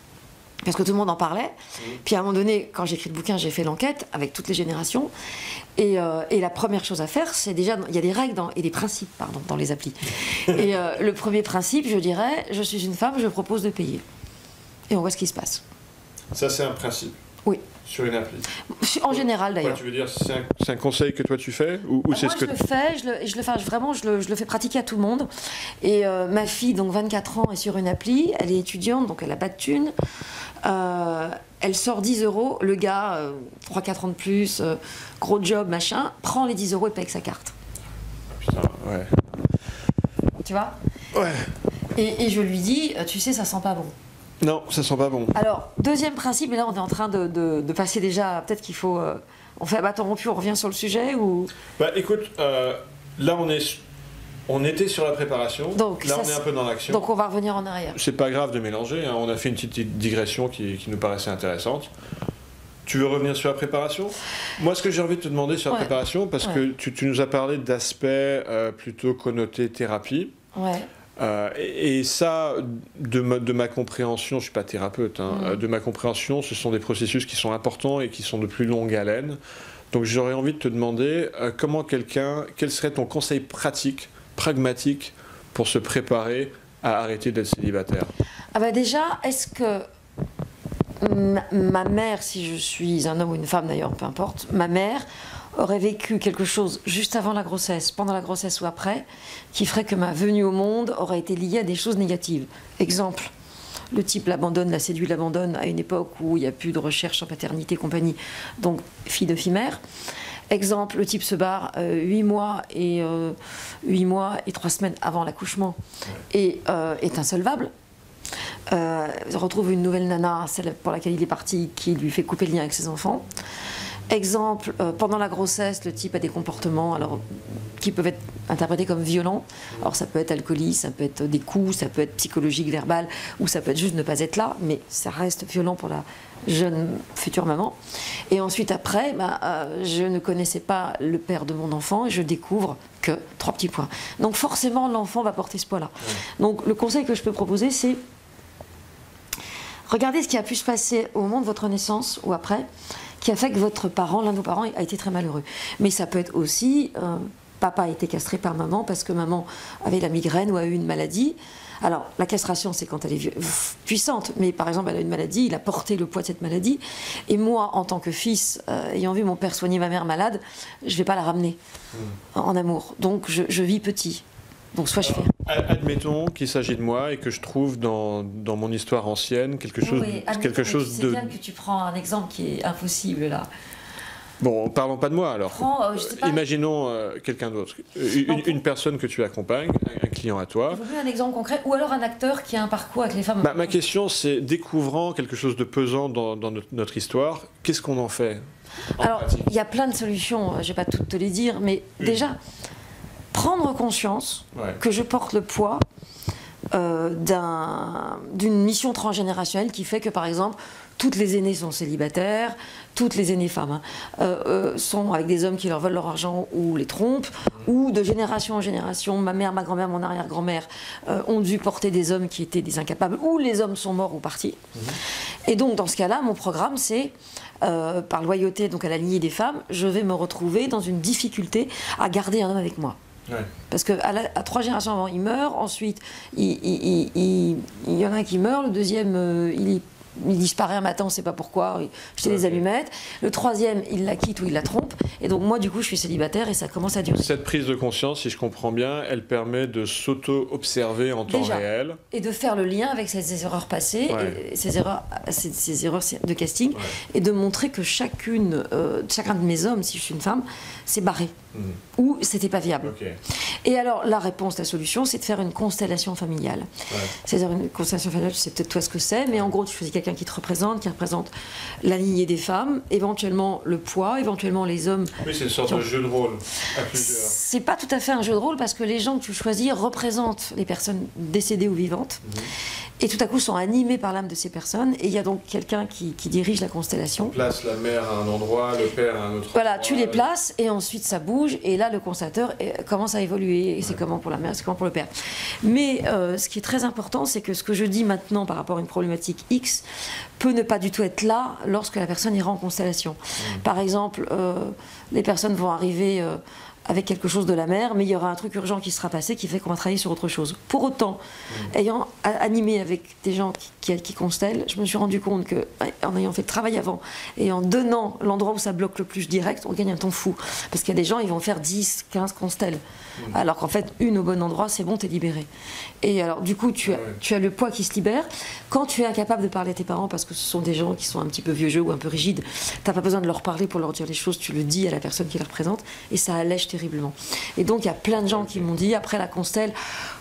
[SPEAKER 2] Parce que tout le monde en parlait. Mmh. Puis à un moment donné, quand j'ai écrit le bouquin, j'ai fait l'enquête avec toutes les générations. Et, euh, et la première chose à faire, c'est déjà... Il y a des règles dans, et des principes pardon, dans les applis. Et euh, le premier principe, je dirais, je suis une femme, je propose de payer. Et on voit ce qui se passe.
[SPEAKER 1] Ça, c'est un principe.
[SPEAKER 2] Oui.
[SPEAKER 1] Sur une appli.
[SPEAKER 2] En général, d'ailleurs.
[SPEAKER 1] Tu veux dire, c'est un, c'est un conseil que toi tu fais ou, ou
[SPEAKER 2] bah
[SPEAKER 1] c'est
[SPEAKER 2] moi,
[SPEAKER 1] ce que
[SPEAKER 2] je le fais, je le, je le fais vraiment, je le, je le fais pratiquer à tout le monde. Et euh, ma fille, donc vingt-quatre ans, est sur une appli. Elle est étudiante, donc elle n'a pas de thune. Euh, elle sort dix euros. Le gars, euh, trois quatre ans de plus, euh, gros job, machin, prend les dix euros et paye avec sa carte.
[SPEAKER 1] Putain, ouais.
[SPEAKER 2] Tu vois?
[SPEAKER 1] Ouais.
[SPEAKER 2] Et, et je lui dis, tu sais, ça sent pas bon.
[SPEAKER 1] Non, ça sent pas bon.
[SPEAKER 2] Alors, deuxième principe, et là on est en train de, de, de passer déjà, peut-être qu'il faut... Euh, on fait un bâton rompu, on revient sur le sujet ou...
[SPEAKER 1] Bah écoute, euh, là on est... On était sur la préparation,
[SPEAKER 2] donc,
[SPEAKER 1] là
[SPEAKER 2] ça,
[SPEAKER 1] on est un peu dans l'action.
[SPEAKER 2] Donc on va revenir en arrière.
[SPEAKER 1] C'est pas grave de mélanger, hein. On a fait une petite digression qui, qui nous paraissait intéressante. Tu veux revenir sur la préparation? Moi, ce que j'ai envie de te demander sur la ouais. préparation, parce ouais. que tu, tu nous as parlé d'aspects euh, plutôt connotés thérapie.
[SPEAKER 2] Ouais.
[SPEAKER 1] Euh, et, et ça, de ma, de ma compréhension, je ne suis pas thérapeute, hein, mmh. de ma compréhension, ce sont des processus qui sont importants et qui sont de plus longue haleine. Donc j'aurais envie de te demander euh, comment quelqu'un, quel serait ton conseil pratique, pragmatique, pour se préparer à arrêter d'être célibataire?
[SPEAKER 2] Ah bah déjà, est-ce que ma, ma mère, si je suis un homme ou une femme d'ailleurs, peu importe, ma mère aurait vécu quelque chose juste avant la grossesse, pendant la grossesse ou après, qui ferait que ma venue au monde aurait été liée à des choses négatives. Exemple, le type l'abandonne, la séduit, l'abandonne à une époque où il n'y a plus de recherche en paternité et compagnie, donc fille de fille-mère. Exemple, le type se barre euh, huit mois et euh, huit mois et trois semaines avant l'accouchement et euh, est insolvable. Euh, retrouve une nouvelle nana, celle pour laquelle il est parti, qui lui fait couper le lien avec ses enfants. Exemple, euh, pendant la grossesse, le type a des comportements alors, qui peuvent être interprétés comme violents. Alors ça peut être alcoolisme, ça peut être des coups, ça peut être psychologique, verbal, ou ça peut être juste ne pas être là, mais ça reste violent pour la jeune future maman. Et ensuite après, bah, euh, je ne connaissais pas le père de mon enfant et je découvre que trois petits points. Donc forcément, l'enfant va porter ce poids-là. Donc le conseil que je peux proposer, c'est regardez ce qui a pu se passer au moment de votre naissance ou après, qui a fait que votre parent, l'un de vos parents, a été très malheureux. Mais ça peut être aussi, euh, papa a été castré par maman parce que maman avait la migraine ou a eu une maladie. Alors, la castration, c'est quand elle est puissante, mais par exemple, elle a une maladie, il a porté le poids de cette maladie. Et moi, en tant que fils, euh, ayant vu mon père soigner ma mère malade, je ne vais pas la ramener mmh. en amour. Donc, je, je vis petit. Donc, soit je fais.
[SPEAKER 1] Admettons qu'il s'agit de moi et que je trouve dans, dans mon histoire ancienne quelque chose,
[SPEAKER 2] oui,
[SPEAKER 1] quelque chose
[SPEAKER 2] tu
[SPEAKER 1] de.
[SPEAKER 2] C'est bien que tu prends un exemple qui est impossible là.
[SPEAKER 1] Bon, parlons pas de moi alors.
[SPEAKER 2] Prends, euh, je sais pas.
[SPEAKER 1] Imaginons euh, quelqu'un d'autre, une, une personne que tu accompagnes, un, un client à toi.
[SPEAKER 2] Il faut plus un exemple concret, ou alors un acteur qui a un parcours avec les femmes.
[SPEAKER 1] Bah, ma question, c'est découvrant quelque chose de pesant dans, dans notre, notre histoire, qu'est-ce qu'on en fait en
[SPEAKER 2] Alors,
[SPEAKER 1] pratique?
[SPEAKER 2] Il y a plein de solutions. Je vais pas toutes te les dire, mais oui. déjà. Prendre conscience ouais. que je porte le poids euh, d'un, d'une mission transgénérationnelle qui fait que, par exemple, toutes les aînées sont célibataires, toutes les aînées femmes hein, euh, euh, sont avec des hommes qui leur volent leur argent ou les trompent, mmh. ou de génération en génération, ma mère, ma grand-mère, mon arrière-grand-mère euh, ont dû porter des hommes qui étaient des incapables, ou les hommes sont morts ou partis. Mmh. Et donc, dans ce cas-là, mon programme, c'est... Euh, par loyauté donc à la lignée des femmes, je vais me retrouver dans une difficulté à garder un homme avec moi. Ouais. Parce qu'à à trois générations avant, il meurt, ensuite, il, il, il, il, il y en a un qui meurt, le deuxième, euh, il, il disparaît un matin, on ne sait pas pourquoi, il jetait okay. des allumettes, le troisième, il la quitte ou il la trompe, et donc moi, du coup, je suis célibataire et ça commence à durer.
[SPEAKER 1] Cette prise de conscience, si je comprends bien, elle permet de s'auto-observer en temps
[SPEAKER 2] Déjà,
[SPEAKER 1] réel.
[SPEAKER 2] Et de faire le lien avec ces erreurs passées, ouais. et ces, erreurs, ces, ces erreurs de casting, ouais. et de montrer que chacune, euh, chacun de mes hommes, si je suis une femme, c'est barré. Mmh. Ou c'était pas viable. Okay. Et alors la réponse, la solution, c'est de faire une constellation familiale. Ouais. C'est-à-dire une constellation familiale, je sais peut-être toi ce que c'est, mais en gros tu choisis quelqu'un qui te représente, qui représente la lignée des femmes, éventuellement le poids, éventuellement les hommes.
[SPEAKER 1] Oui, c'est une sorte ont... de jeu de rôle à plusieurs.
[SPEAKER 2] C'est pas tout à fait un jeu de rôle parce que les gens que tu choisis représentent les personnes décédées ou vivantes. Mmh. Et tout à coup sont animés par l'âme de ces personnes. Et il y a donc quelqu'un qui, qui dirige la constellation.
[SPEAKER 1] On place la mère à un endroit, le père à un autre
[SPEAKER 2] voilà,
[SPEAKER 1] endroit.
[SPEAKER 2] Tu les places et ensuite ça bouge. Et là, le constellateur commence à évoluer. Et c'est ouais. comment pour la mère, c'est comment pour le père. Mais euh, ce qui est très important, c'est que ce que je dis maintenant par rapport à une problématique X peut ne pas du tout être là lorsque la personne ira en constellation. Mmh. Par exemple, euh, les personnes vont arriver... Euh, avec quelque chose de la mer, mais il y aura un truc urgent qui sera passé qui fait qu'on va travailler sur autre chose. Pour autant, mmh. ayant animé avec des gens qui, qui, qui constellent, je me suis rendu compte que, en ayant fait le travail avant et en donnant l'endroit où ça bloque le plus direct, on gagne un temps fou. Parce qu'il y a des gens, ils vont faire dix, quinze constelles. Mmh. Alors qu'en fait, une au bon endroit, c'est bon, t'es libéré. Et alors, du coup, tu as, ah ouais. tu as le poids qui se libère. Quand tu es incapable de parler à tes parents, parce que ce sont des gens qui sont un petit peu vieux jeu ou un peu rigides, t'as pas besoin de leur parler pour leur dire les choses, tu le dis à la personne qui les représente, et ça allège terriblement. Et donc il y a plein de gens qui m'ont dit après la constelle,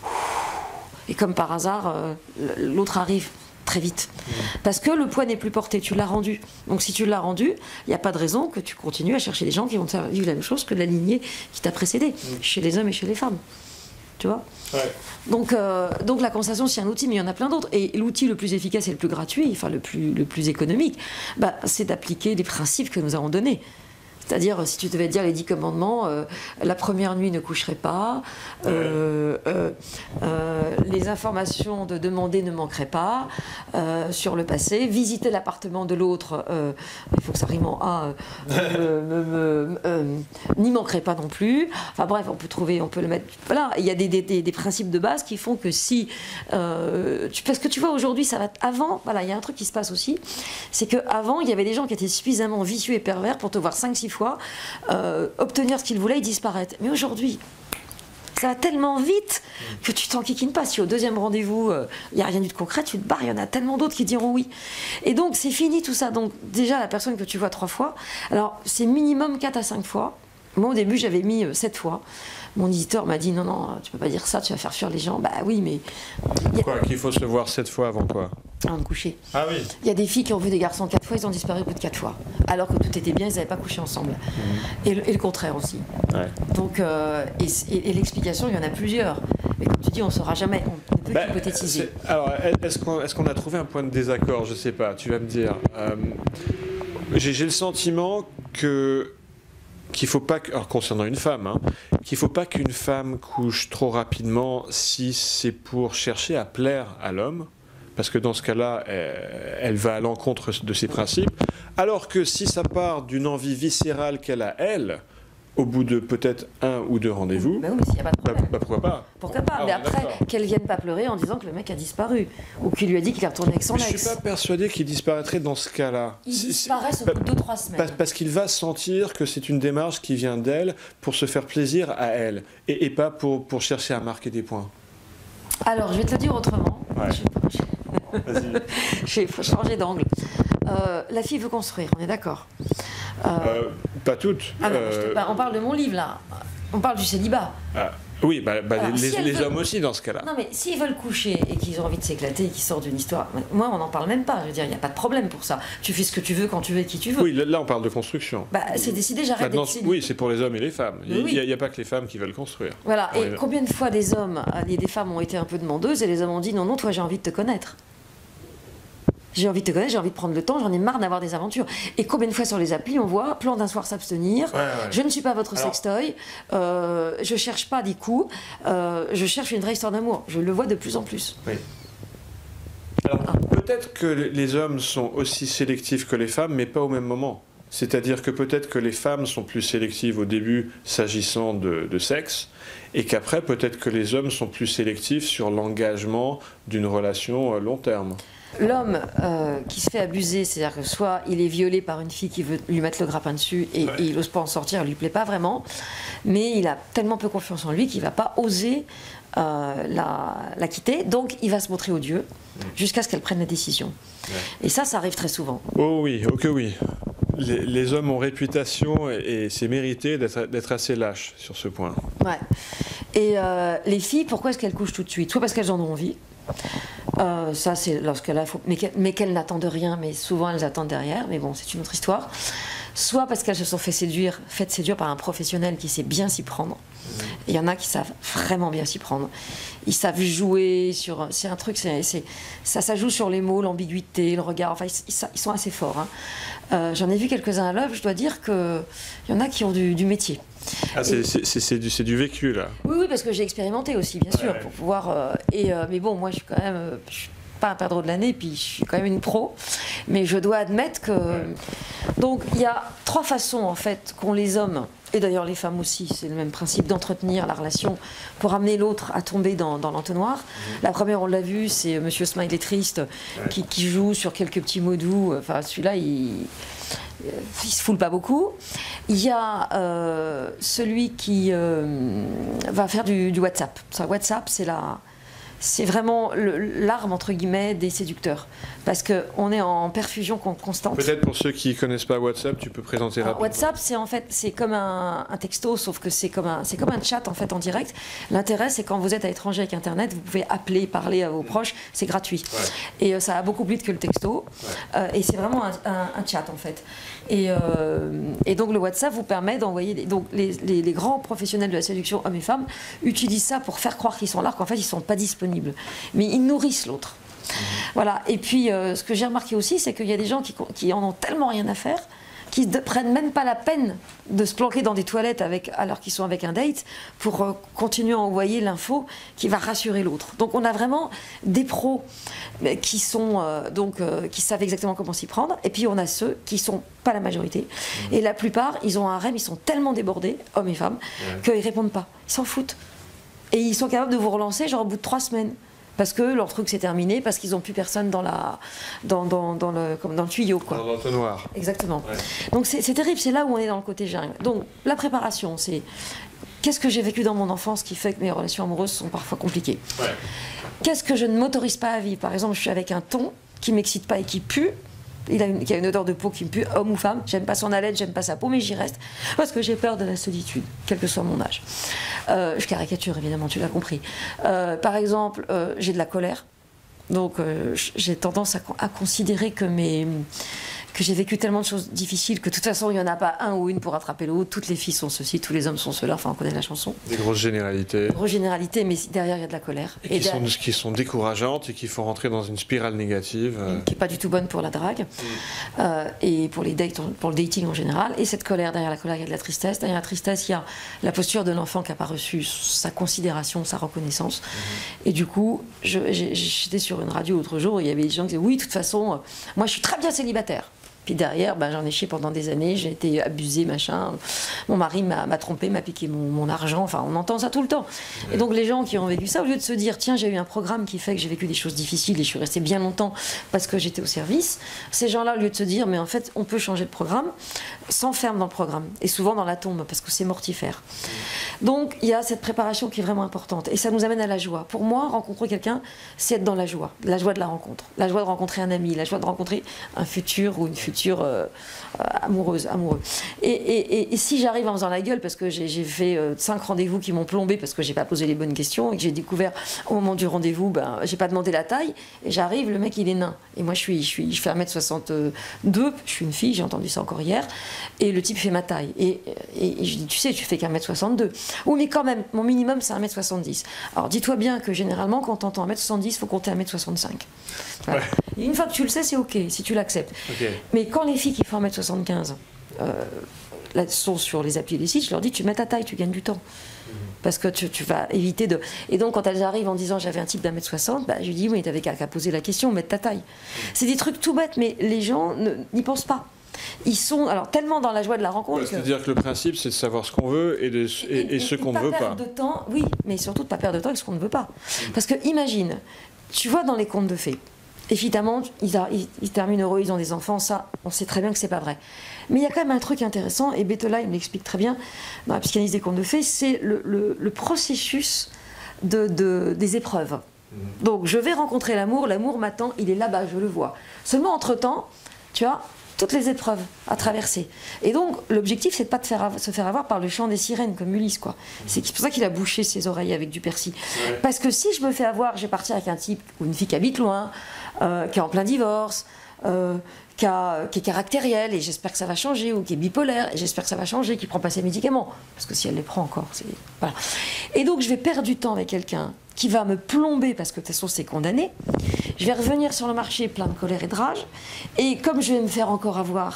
[SPEAKER 2] et comme par hasard, euh, l'autre arrive très vite. Parce que le poids n'est plus porté, tu l'as rendu. Donc si tu l'as rendu, il n'y a pas de raison que tu continues à chercher des gens qui vont te vivre la même chose que la lignée qui t'a précédé, chez les hommes et chez les femmes. Tu vois ouais. donc, euh, donc la constellation, c'est un outil, mais il y en a plein d'autres. Et l'outil le plus efficace et le plus gratuit, enfin le plus, le plus économique, bah, c'est d'appliquer les principes que nous avons donnés. C'est-à-dire, si tu devais dire les dix commandements, euh, la première nuit ne coucherait pas, euh, euh, euh, les informations de demander ne manqueraient pas, euh, sur le passé, visiter l'appartement de l'autre, euh, il faut que ça rime en A, euh, me, me, euh, n'y manquerait pas non plus. Enfin bref, on peut trouver, on peut le mettre. Voilà, il y a des, des, des principes de base qui font que si. Euh, tu, parce que tu vois, aujourd'hui, ça va. Avant, voilà, il y a un truc qui se passe aussi, c'est qu'avant, il y avait des gens qui étaient suffisamment vicieux et pervers pour te voir cinq six fois. Euh, obtenir ce qu'ils voulaient et disparaître. Mais aujourd'hui, ça va tellement vite que tu t'enquiquines pas. Si au deuxième rendez-vous, il euh, n'y a rien eu de concret, tu te barres. Il y en a tellement d'autres qui diront oui. Et donc, c'est fini tout ça. Donc, déjà, la personne que tu vois trois fois, alors, c'est minimum quatre à cinq fois. Moi, au début, j'avais mis euh, sept fois. Mon éditeur m'a dit non, non, tu peux pas dire ça, tu vas faire fuir les gens. Bah oui, mais.
[SPEAKER 1] A... Quoi, qu'il faut se voir sept fois avant quoi?
[SPEAKER 2] Avant de coucher.
[SPEAKER 1] Ah oui.
[SPEAKER 2] Il y a des filles qui ont vu des garçons quatre fois, ils ont disparu au bout de quatre fois. Alors que tout était bien, ils n'avaient pas couché ensemble. Mmh. Et, le, et le contraire aussi. Ouais. Donc, euh, et, et, et l'explication, il y en a plusieurs. Mais comme tu dis, on ne saura jamais, on ne peut bah, qu'hypothétiser.
[SPEAKER 1] Alors, est-ce qu'on, est-ce qu'on a trouvé un point de désaccord? Je ne sais pas, tu vas me dire. Euh, j'ai, j'ai le sentiment que. Qu'il faut pas, que, alors concernant une femme, hein, qu'il ne faut pas qu'une femme couche trop rapidement si c'est pour chercher à plaire à l'homme, parce que dans ce cas-là, elle, elle va à l'encontre de ses principes, alors que si ça part d'une envie viscérale qu'elle a, elle, au bout de peut-être un ou deux rendez-vous,
[SPEAKER 2] bah oui, mais s'il y a pas de problème.
[SPEAKER 1] Bah, bah pourquoi pas
[SPEAKER 2] Pourquoi pas ah, mais après, qu'elle vienne pas pleurer en disant que le mec a disparu, ou qu'il lui a dit qu'il est retourné avec son
[SPEAKER 1] mais
[SPEAKER 2] ex.
[SPEAKER 1] Je ne suis pas persuadé qu'il disparaîtrait dans ce cas-là.
[SPEAKER 2] Il disparaît au bout de deux trois semaines.
[SPEAKER 1] Parce, parce qu'il va sentir que c'est une démarche qui vient d'elle pour se faire plaisir à elle, et, et pas pour, pour chercher à marquer des points.
[SPEAKER 2] Alors, je vais te le dire autrement.
[SPEAKER 1] Ouais.
[SPEAKER 2] Je vais changer d'angle. Euh, la fille veut construire, on est d'accord.
[SPEAKER 1] Euh, euh, pas toutes.
[SPEAKER 2] Ah non, euh... te... On parle de mon livre là. On parle du célibat.
[SPEAKER 1] Ah, oui, bah, bah alors, les, si les veut... hommes aussi dans ce cas-là.
[SPEAKER 2] Non, mais s'ils veulent coucher et qu'ils ont envie de s'éclater et qu'ils sortent d'une histoire, moi on n'en parle même pas. Je veux dire, il n'y a pas de problème pour ça. Tu fais ce que tu veux quand tu veux et qui tu veux.
[SPEAKER 1] Oui, là on parle de construction.
[SPEAKER 2] Bah, c'est décidé, j'arrête d'être célibat.
[SPEAKER 1] Oui, c'est pour les hommes et les femmes. Il n'y
[SPEAKER 2] oui.
[SPEAKER 1] a, a pas que les femmes qui veulent construire.
[SPEAKER 2] Voilà.
[SPEAKER 1] On
[SPEAKER 2] et est... combien de fois des hommes et des femmes ont été un peu demandeuses et les hommes ont dit non, non, toi j'ai envie de te connaître. J'ai envie de te connaître, j'ai envie de prendre le temps, j'en ai marre d'avoir des aventures. Et combien de fois sur les applis on voit plan d'un soir s'abstenir, ouais, ouais. je ne suis pas votre Alors... sextoy, euh, je cherche pas des coups, euh, je cherche une vraie histoire d'amour. Je le vois de plus en plus.
[SPEAKER 1] Oui. Alors, ah. peut-être que les hommes sont aussi sélectifs que les femmes, mais pas au même moment. C'est-à-dire que peut-être que les femmes sont plus sélectives au début s'agissant de, de sexe, et qu'après peut-être que les hommes sont plus sélectifs sur l'engagement d'une relation long terme.
[SPEAKER 2] L'homme euh, qui se fait abuser, c'est-à-dire que soit il est violé par une fille qui veut lui mettre le grappin dessus et, ouais. et il n'ose pas en sortir, elle lui plaît pas vraiment, mais il a tellement peu confiance en lui qu'il va pas oser euh, la, la quitter, donc il va se montrer odieux jusqu'à ce qu'elle prenne la décision. Ouais. Et ça, ça arrive très souvent.
[SPEAKER 1] Oh oui, ok oui. Les, les hommes ont réputation et, et c'est mérité d'être, d'être assez lâches sur ce point.
[SPEAKER 2] Ouais. Et euh, les filles, pourquoi est-ce qu'elles couchent tout de suite? Soit parce qu'elles en ont envie. Euh, ça c'est lorsqu'elle a, mais qu'elles, mais qu'elles n'attendent rien, mais souvent elles attendent derrière, mais bon c'est une autre histoire. Soit parce qu'elles se sont fait séduire, faites séduire par un professionnel qui sait bien s'y prendre. Il y en a qui savent vraiment bien s'y prendre. Ils savent jouer sur, c'est un truc, c'est, c'est, ça, ça joue sur les mots, l'ambiguïté, le regard. Enfin, ils, ils sont assez forts. Hein. Euh, j'en ai vu quelques-uns à l'œuvre. Je dois dire que il y en a qui ont du, du métier.
[SPEAKER 1] Ah, c'est, et, c'est, c'est, c'est, du, c'est du vécu là.
[SPEAKER 2] Oui, oui, parce que j'ai expérimenté aussi, bien sûr, ouais, pour pouvoir. Euh, et euh, mais bon, moi, je suis quand même. Euh, je suis pas un perdreau de l'année, puis je suis quand même une pro. Mais je dois admettre que. Ouais. Donc, il y a trois façons en fait qu'ont les hommes Et d'ailleurs, les femmes aussi, c'est le même principe d'entretenir la relation pour amener l'autre à tomber dans, dans l'entonnoir. Mmh. La première, on l'a vu, c'est Monsieur Smiley Triste ouais. qui, qui joue sur quelques petits mots doux. Enfin, celui-là, il, il se foule pas beaucoup. Il y a euh, celui qui euh, va faire du, du WhatsApp. Ça, WhatsApp, c'est la... c'est vraiment l'arme, entre guillemets, des séducteurs. Parce qu'on est en perfusion constante.
[SPEAKER 1] Peut-être pour ceux qui ne connaissent pas WhatsApp, tu peux présenter rapidement.
[SPEAKER 2] WhatsApp, c'est en fait, c'est comme un, un texto, sauf que c'est comme, un, comme un chat en fait en direct. L'intérêt, c'est quand vous êtes à l'étranger avec Internet, vous pouvez appeler, parler à vos proches, c'est gratuit. Ouais. Et euh, ça va beaucoup plus vite que le texto. Ouais. Euh, et c'est vraiment un, un, un chat en fait. Et, euh, et donc le WhatsApp vous permet d'envoyer... Des, donc les, les, les grands professionnels de la séduction, hommes et femmes, utilisent ça pour faire croire qu'ils sont là, qu'en fait ils ne sont pas disponibles. Mais ils nourrissent l'autre. Mmh. Voilà. Et puis euh, ce que j'ai remarqué aussi, c'est qu'il y a des gens qui, qui en ont tellement rien à faire, qui ne prennent même pas la peine de se planquer dans des toilettes avec, alors qu'ils sont avec un date pour euh, continuer à envoyer l'info qui va rassurer l'autre. Donc on a vraiment des pros qui, sont, euh, donc, euh, qui savent exactement comment s'y prendre, et puis on a ceux qui ne sont pas la majorité. Mmh. Et la plupart, ils ont un rêve, ils sont tellement débordés, hommes et femmes, ouais. qu'ils ne répondent pas. Ils s'en foutent. Et ils sont capables de vous relancer genre au bout de trois semaines. Parce que leur truc s'est terminé, parce qu'ils n'ont plus personne dans, la, dans, dans, dans, le, comme dans le tuyau. Quoi.
[SPEAKER 1] Dans l'entonnoir.
[SPEAKER 2] Exactement. Ouais. Donc c'est terrible, c'est là où on est dans le côté j'arrive. Donc la préparation, c'est qu'est-ce que j'ai vécu dans mon enfance qui fait que mes relations amoureuses sont parfois compliquées. Ouais. Qu'est-ce que je ne m'autorise pas à vivre. Par exemple, je suis avec un thon qui ne m'excite pas et qui pue. Il a, une, il a une odeur de peau qui me pue, homme ou femme. J'aime pas son haleine, j'aime pas sa peau, mais j'y reste parce que j'ai peur de la solitude, quel que soit mon âge. Euh, je caricature évidemment, tu l'as compris. Euh, par exemple, euh, j'ai de la colère, donc euh, j'ai tendance à, à considérer que mes que j'ai vécu tellement de choses difficiles que de toute façon il n'y en a pas un ou une pour rattraper l'autre. Toutes les filles sont ceci, tous les hommes sont cela. Enfin, on connaît la chanson.
[SPEAKER 1] Des grosses généralités.
[SPEAKER 2] Des grosses généralités, mais derrière il y a de la colère.
[SPEAKER 1] Et, et qui, sont, qui sont décourageantes et qui font rentrer dans une spirale négative. Euh...
[SPEAKER 2] Qui n'est pas du tout bonne pour la drague mmh. euh, et pour, les dates, pour le dating en général. Et cette colère, derrière la colère il y a de la tristesse. Derrière la tristesse il y a la posture de l'enfant qui n'a pas reçu sa considération, sa reconnaissance. Mmh. Et du coup, j'étais sur une radio l'autre jour, il y avait des gens qui disaient oui, de toute façon, euh, moi je suis très bien célibataire. Puis derrière, ben, j'en ai chié pendant des années, j'ai été abusée, machin. Mon mari m'a trompé, m'a piqué mon, mon argent. Enfin, on entend ça tout le temps. Ouais. Et donc, les gens qui ont vécu ça, au lieu de se dire, tiens, j'ai eu un programme qui fait que j'ai vécu des choses difficiles et je suis restée bien longtemps parce que j'étais au service, ces gens-là, au lieu de se dire, mais en fait, on peut changer de programme, s'enferment dans le programme. Et souvent dans la tombe, parce que c'est mortifère. Ouais. Donc, il y a cette préparation qui est vraiment importante. Et ça nous amène à la joie. Pour moi, rencontrer quelqu'un, c'est être dans la joie. La joie de la rencontre. La joie de rencontrer un ami. La joie de rencontrer un futur ou une future Euh, euh, amoureuse, amoureux. Et, et, et si j'arrive en faisant la gueule parce que j'ai fait euh, cinq rendez-vous qui m'ont plombé parce que j'ai pas posé les bonnes questions et que j'ai découvert au moment du rendez-vous, ben, j'ai pas demandé la taille et j'arrive, le mec il est nain. Et moi je suis, je suis, je fais un mètre soixante-deux, je suis une fille, j'ai entendu ça encore hier, et le type fait ma taille. Et, et, et je dis, tu sais, tu fais qu'un mètre soixante-deux. Oui, mais quand même, mon minimum c'est un mètre soixante-dix. Alors dis-toi bien que généralement quand t'entends un mètre soixante-dix, il faut compter un mètre soixante-cinq. Voilà. Ouais. Et une fois que tu le sais, c'est ok, si tu l'acceptes. Okay. Mais quand les filles qui font un mètre soixante-quinze euh, là, sont sur les applis des sites, je leur dis tu mets ta taille, tu gagnes du temps. Mmh. Parce que tu, tu vas éviter de... Et donc quand elles arrivent en disant j'avais un type d'un mètre soixante, bah, je lui dis oui, t'avais qu'à poser la question, mettre ta taille. Mmh. C'est des trucs tout bêtes, mais les gens n'y pensent pas. Ils sont alors tellement dans la joie de la rencontre.
[SPEAKER 1] Ouais, c'est-à-dire que le principe, c'est de savoir ce qu'on veut et, de, et, et, et, et ce qu'on ne veut pas.
[SPEAKER 2] De temps, oui, mais surtout de ne pas perdre de temps avec ce qu'on ne veut pas. Mmh. Parce que imagine, tu vois dans les contes de fées, évidemment, ils, a, ils, ils terminent heureux, ils ont des enfants, ça, on sait très bien que c'est pas vrai. Mais il y a quand même un truc intéressant, et Bettelheim il l'explique très bien dans la psychanalyse des contes de fées, c'est le, le, le processus de, de, des épreuves. Mmh. Donc, je vais rencontrer l'amour, l'amour m'attend, il est là-bas, je le vois. Seulement, entre-temps, tu as toutes les épreuves à traverser. Et donc, l'objectif, c'est de ne pas te faire, se faire avoir par le chant des sirènes, comme Ulysse, quoi. C'est pour ça qu'il a bouché ses oreilles avec du persil. Ouais. Parce que si je me fais avoir, je vais partir avec un type ou une fille qui habite loin, euh, qui est en plein divorce, euh, qui, a, qui est caractériel, et j'espère que ça va changer, ou qui est bipolaire, et j'espère que ça va changer, qui ne prend pas ses médicaments. Parce que si elle les prend encore, c'est... Voilà. Et donc, je vais perdre du temps avec quelqu'un qui va me plomber, parce que de toute façon, c'est condamné. Je vais revenir sur le marché plein de colère et de rage, et comme je vais me faire encore avoir,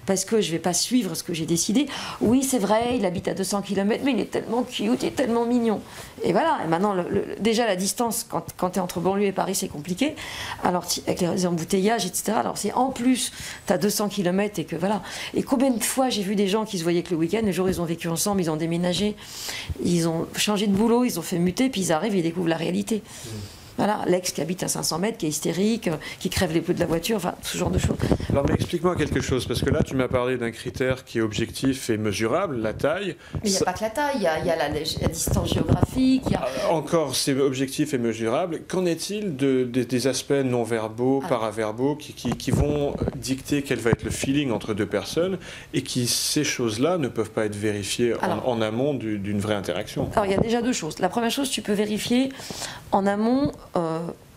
[SPEAKER 2] parce que je ne vais pas suivre ce que j'ai décidé. Oui, c'est vrai, il habite à deux cents kilomètres, mais il est tellement cute, il est tellement mignon. Et voilà, et maintenant, le, le, déjà la distance, quand, quand tu es entre banlieue et Paris, c'est compliqué. Alors, avec les embouteillages, et cetera. Alors, c'est en plus, tu as deux cents kilomètres et que voilà. Et combien de fois j'ai vu des gens qui se voyaient que le week-end, le jour où ils ont vécu ensemble, ils ont déménagé, ils ont changé de boulot, ils ont fait muter, puis ils arrivent et ils découvrent la réalité. Mmh. Voilà, l'ex qui habite à cinq cents mètres, qui est hystérique, qui crève les pneus de la voiture, enfin, ce genre de choses.
[SPEAKER 1] Alors, mais explique-moi quelque chose, parce que là, tu m'as parlé d'un critère qui est objectif et mesurable, la taille.
[SPEAKER 2] Mais il n'y a Ça... pas que la taille, il y a, il y a la, la distance géographique. Il y a...
[SPEAKER 1] Encore, c'est objectif et mesurable. Qu'en est-il de, de, des aspects non-verbaux, ah. paraverbaux, qui, qui, qui vont dicter quel va être le feeling entre deux personnes, et qui, ces choses-là, ne peuvent pas être vérifiées Alors, en, en amont du, d'une vraie interaction?
[SPEAKER 2] Alors, il y a déjà deux choses. La première chose, tu peux vérifier en amont... Euh,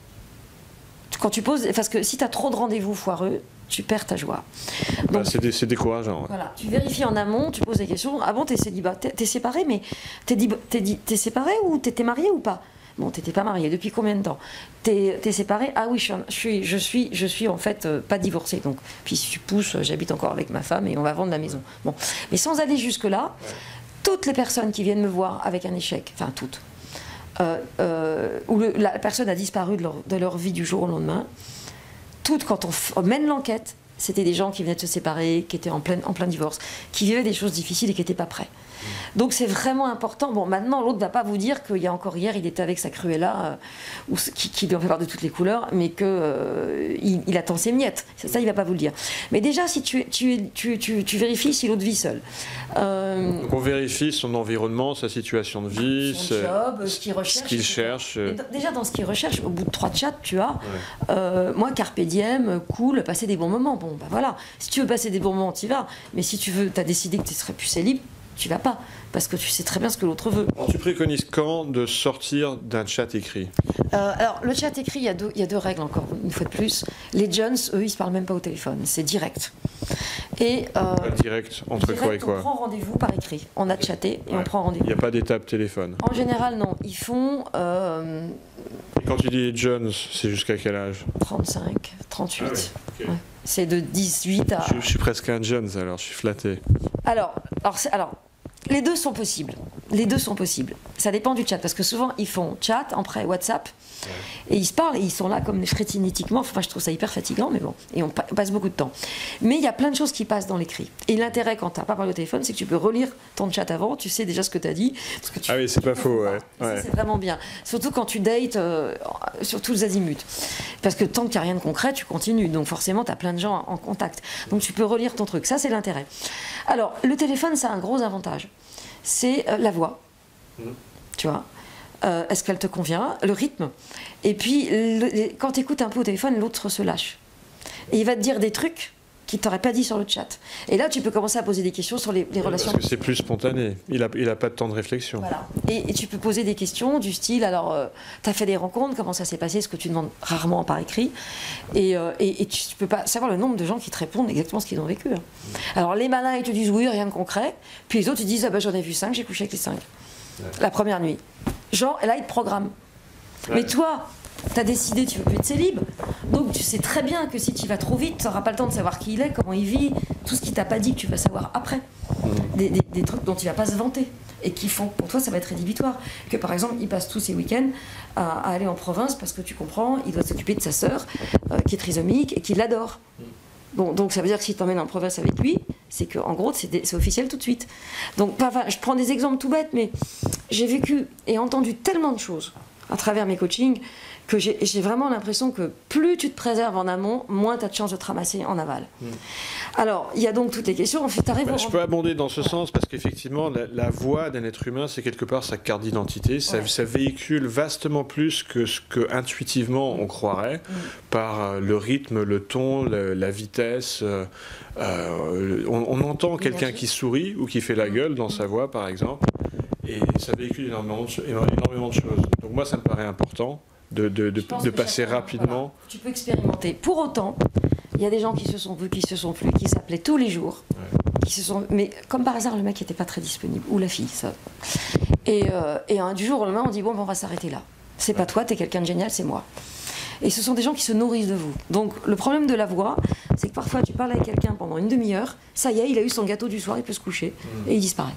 [SPEAKER 2] quand tu poses, parce que si tu as trop de rendez-vous foireux, tu perds ta joie.
[SPEAKER 1] Donc, bah, c'est, dé, c'est décourageant. Ouais.
[SPEAKER 2] Voilà, tu vérifies en amont, tu poses des questions. Ah bon, t'es célibataire, t'es séparé, mais t'es, t'es, t'es séparé ou t'étais marié ou pas? Bon, t'étais pas marié. Depuis combien de temps? T'es, t'es séparé? Ah oui, je suis, je suis, je suis en fait euh, pas divorcée. Donc, puis si tu pousses, j'habite encore avec ma femme et on va vendre la maison. Bon, mais sans aller jusque là, ouais. Toutes les personnes qui viennent me voir avec un échec, enfin toutes. Euh, euh, où le, la personne a disparu de leur, de leur vie du jour au lendemain. Toutes, quand on, f- on mène l'enquête, c'était des gens qui venaient de se séparer, qui étaient en plein, en plein divorce, qui vivaient des choses difficiles et qui n'étaient pas prêts. Donc c'est vraiment important. Bon, maintenant, l'autre ne va pas vous dire qu'il y a encore hier, il était avec sa Cruella, euh, ou, qui, qui lui en fait part de toutes les couleurs, mais qu'il euh, il attend ses miettes. Ça, ça il ne va pas vous le dire. Mais déjà, si tu, tu, tu, tu, tu vérifies si l'autre vit seul.
[SPEAKER 1] Euh, Donc on vérifie son environnement, sa situation de vie,
[SPEAKER 2] son job, ce qu'il recherche.
[SPEAKER 1] Ce qu'il cherche.
[SPEAKER 2] Déjà, dans ce qu'il recherche, au bout de trois chats, tu as, ouais. euh, moi, carpe diem, cool, passer des bons moments. Bon, bah voilà. Si tu veux passer des bons moments, tu y vas. Mais si tu veux, tu as décidé que tu serais plus célib, tu vas pas, parce que tu sais très bien ce que l'autre veut.
[SPEAKER 1] Alors, tu préconises quand de sortir d'un chat écrit?
[SPEAKER 2] euh, Alors, le chat écrit, il y a deux, il y a deux règles encore, une fois de plus. Les jeunes, eux, ils se parlent même pas au téléphone, c'est direct. Et, euh,
[SPEAKER 1] direct, entre
[SPEAKER 2] direct,
[SPEAKER 1] quoi et quoi?
[SPEAKER 2] On prend rendez-vous par écrit, on a chatté et ouais. On prend rendez-vous.
[SPEAKER 1] Il n'y a pas d'étape téléphone?
[SPEAKER 2] En général, non. Ils font... Euh,
[SPEAKER 1] et quand tu dis jeunes, c'est jusqu'à quel âge?
[SPEAKER 2] trente-cinq, trente-huit. Ah ouais, okay. Ouais. C'est de dix-huit à...
[SPEAKER 1] Je, je suis presque un jeune, alors je suis flatté.
[SPEAKER 2] Alors, alors, alors les deux sont possibles. Les deux sont possibles. Ça dépend du chat, parce que souvent, ils font chat, après WhatsApp, ouais. Et ils se parlent, et ils sont là comme frénétiquement. Enfin, je trouve ça hyper fatigant, mais bon, et on passe beaucoup de temps. Mais il y a plein de choses qui passent dans l'écrit. Et l'intérêt, quand tu n'as pas parlé au téléphone, c'est que tu peux relire ton chat avant, tu sais déjà ce que tu as dit. Parce que tu
[SPEAKER 1] ah oui, c'est pas faux, ouais.
[SPEAKER 2] ouais. Ça, c'est vraiment bien. Surtout quand tu dates, euh, sur tous les azimuts. Parce que tant qu'il n'y a rien de concret, tu continues. Donc forcément, tu as plein de gens en contact. Donc tu peux relire ton truc. Ça, c'est l'intérêt. Alors, le téléphone, ça a un gros avantage. C'est euh, la voix. Mmh. Tu vois, euh, est-ce qu'elle te convient, le rythme, et puis le, quand tu écoutes un peu au téléphone, l'autre se lâche et il va te dire des trucs qu'il t'aurait pas dit sur le chat, et là tu peux commencer à poser des questions sur les, les oui, relations,
[SPEAKER 1] parce que c'est plus spontané, il a, il a pas de temps de réflexion,
[SPEAKER 2] voilà. et, et tu peux poser des questions du style, alors euh, tu as fait des rencontres, comment ça s'est passé, ce que tu demandes rarement par écrit, et, euh, et, et tu, tu peux pas savoir le nombre de gens qui te répondent exactement ce qu'ils ont vécu, hein. mmh. Alors les malins ils te disent oui, rien de concret, puis les autres ils disent ah ben j'en ai vu cinq, j'ai couché avec les cinq. Ouais. La première nuit. Genre, et là, il te programme. Ouais. Mais toi, tu as décidé, tu veux plus être célib. Donc, tu sais très bien que si tu vas trop vite, tu n'auras pas le temps de savoir qui il est, comment il vit, tout ce qu'il t'a pas dit que tu vas savoir après. Mmh. Des, des, des trucs dont il va pas se vanter. Et qui font, pour toi, ça va être rédhibitoire. Que par exemple, il passe tous ses week-ends à, à aller en province parce que tu comprends, il doit s'occuper de sa sœur, euh, qui est trisomique et qui l'adore. Mmh. Bon, donc ça veut dire que si tu t'emmènes en province avec lui, c'est qu'en gros, c'est, c'est officiel tout de suite. Donc, enfin, je prends des exemples tout bêtes, mais j'ai vécu et entendu tellement de choses à travers mes coachings que j'ai, j'ai vraiment l'impression que plus tu te préserves en amont, moins tu as de chances de te ramasser en aval. Mmh. Alors, il y a donc toutes les questions. En fait, bah,
[SPEAKER 1] je peux abonder dans ce sens parce qu'effectivement, la, la voix d'un être humain, c'est quelque part sa carte d'identité. Ça, ouais. ça véhicule vastement plus que ce que intuitivement on croirait, mmh. par euh, le rythme, le ton, le, la vitesse. Euh, euh, on, on entend quelqu'un qui sourit ou qui fait la gueule dans sa voix, par exemple, et ça véhicule énormément de, énormément de choses. Donc moi, ça me paraît important de, de, de, de passer rapidement. Voilà.
[SPEAKER 2] Tu peux expérimenter. Pour autant, il y a des gens qui se sont vus, qui se sont plus, qui s'appelaient tous les jours, ouais. qui se sont, mais comme par hasard, le mec n'était pas très disponible, ou la fille, ça. Et, euh, et hein, du jour au lendemain, on dit bon, ben, on va s'arrêter là. C'est ouais. pas toi, t'es quelqu'un de génial, c'est moi. Et ce sont des gens qui se nourrissent de vous. Donc le problème de la voix, c'est que parfois tu parles avec quelqu'un pendant une demi-heure, ça y est, il a eu son gâteau du soir, il peut se coucher, mmh. et il disparaît.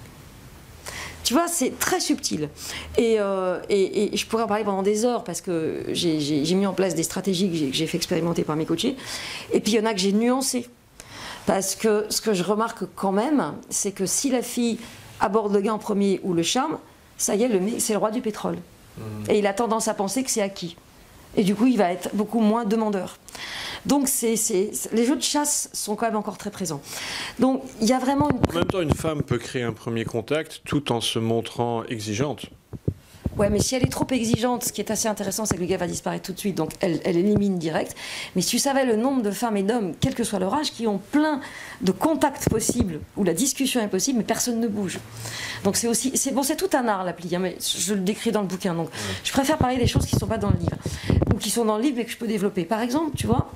[SPEAKER 2] Tu vois, c'est très subtil. Et, euh, et, et je pourrais en parler pendant des heures parce que j'ai mis en place des stratégies que j'ai fait expérimenter par mes coachés. Et puis il y en a que j'ai nuancées. Parce que ce que je remarque quand même, c'est que si la fille aborde le gars en premier ou le charme, ça y est, c'est le roi du pétrole. Mmh. Et il a tendance à penser que c'est acquis. Et du coup, il va être beaucoup moins demandeur. Donc, c'est, c'est, les jeux de chasse sont quand même encore très présents. Donc, il y a vraiment... Une...
[SPEAKER 1] En même temps, une femme peut créer un premier contact tout en se montrant exigeante.
[SPEAKER 2] Ouais, mais si elle est trop exigeante, ce qui est assez intéressant, c'est que le gars va disparaître tout de suite, donc elle, elle élimine direct. Mais si tu savais le nombre de femmes et d'hommes, quel que soit leur âge, qui ont plein de contacts possibles, où la discussion est possible, mais personne ne bouge. Donc c'est aussi, c'est bon, c'est tout un art l'appli, hein, mais je le décris dans le bouquin. Donc je préfère parler des choses qui ne sont pas dans le livre, ou qui sont dans le livre et que je peux développer. Par exemple, tu vois,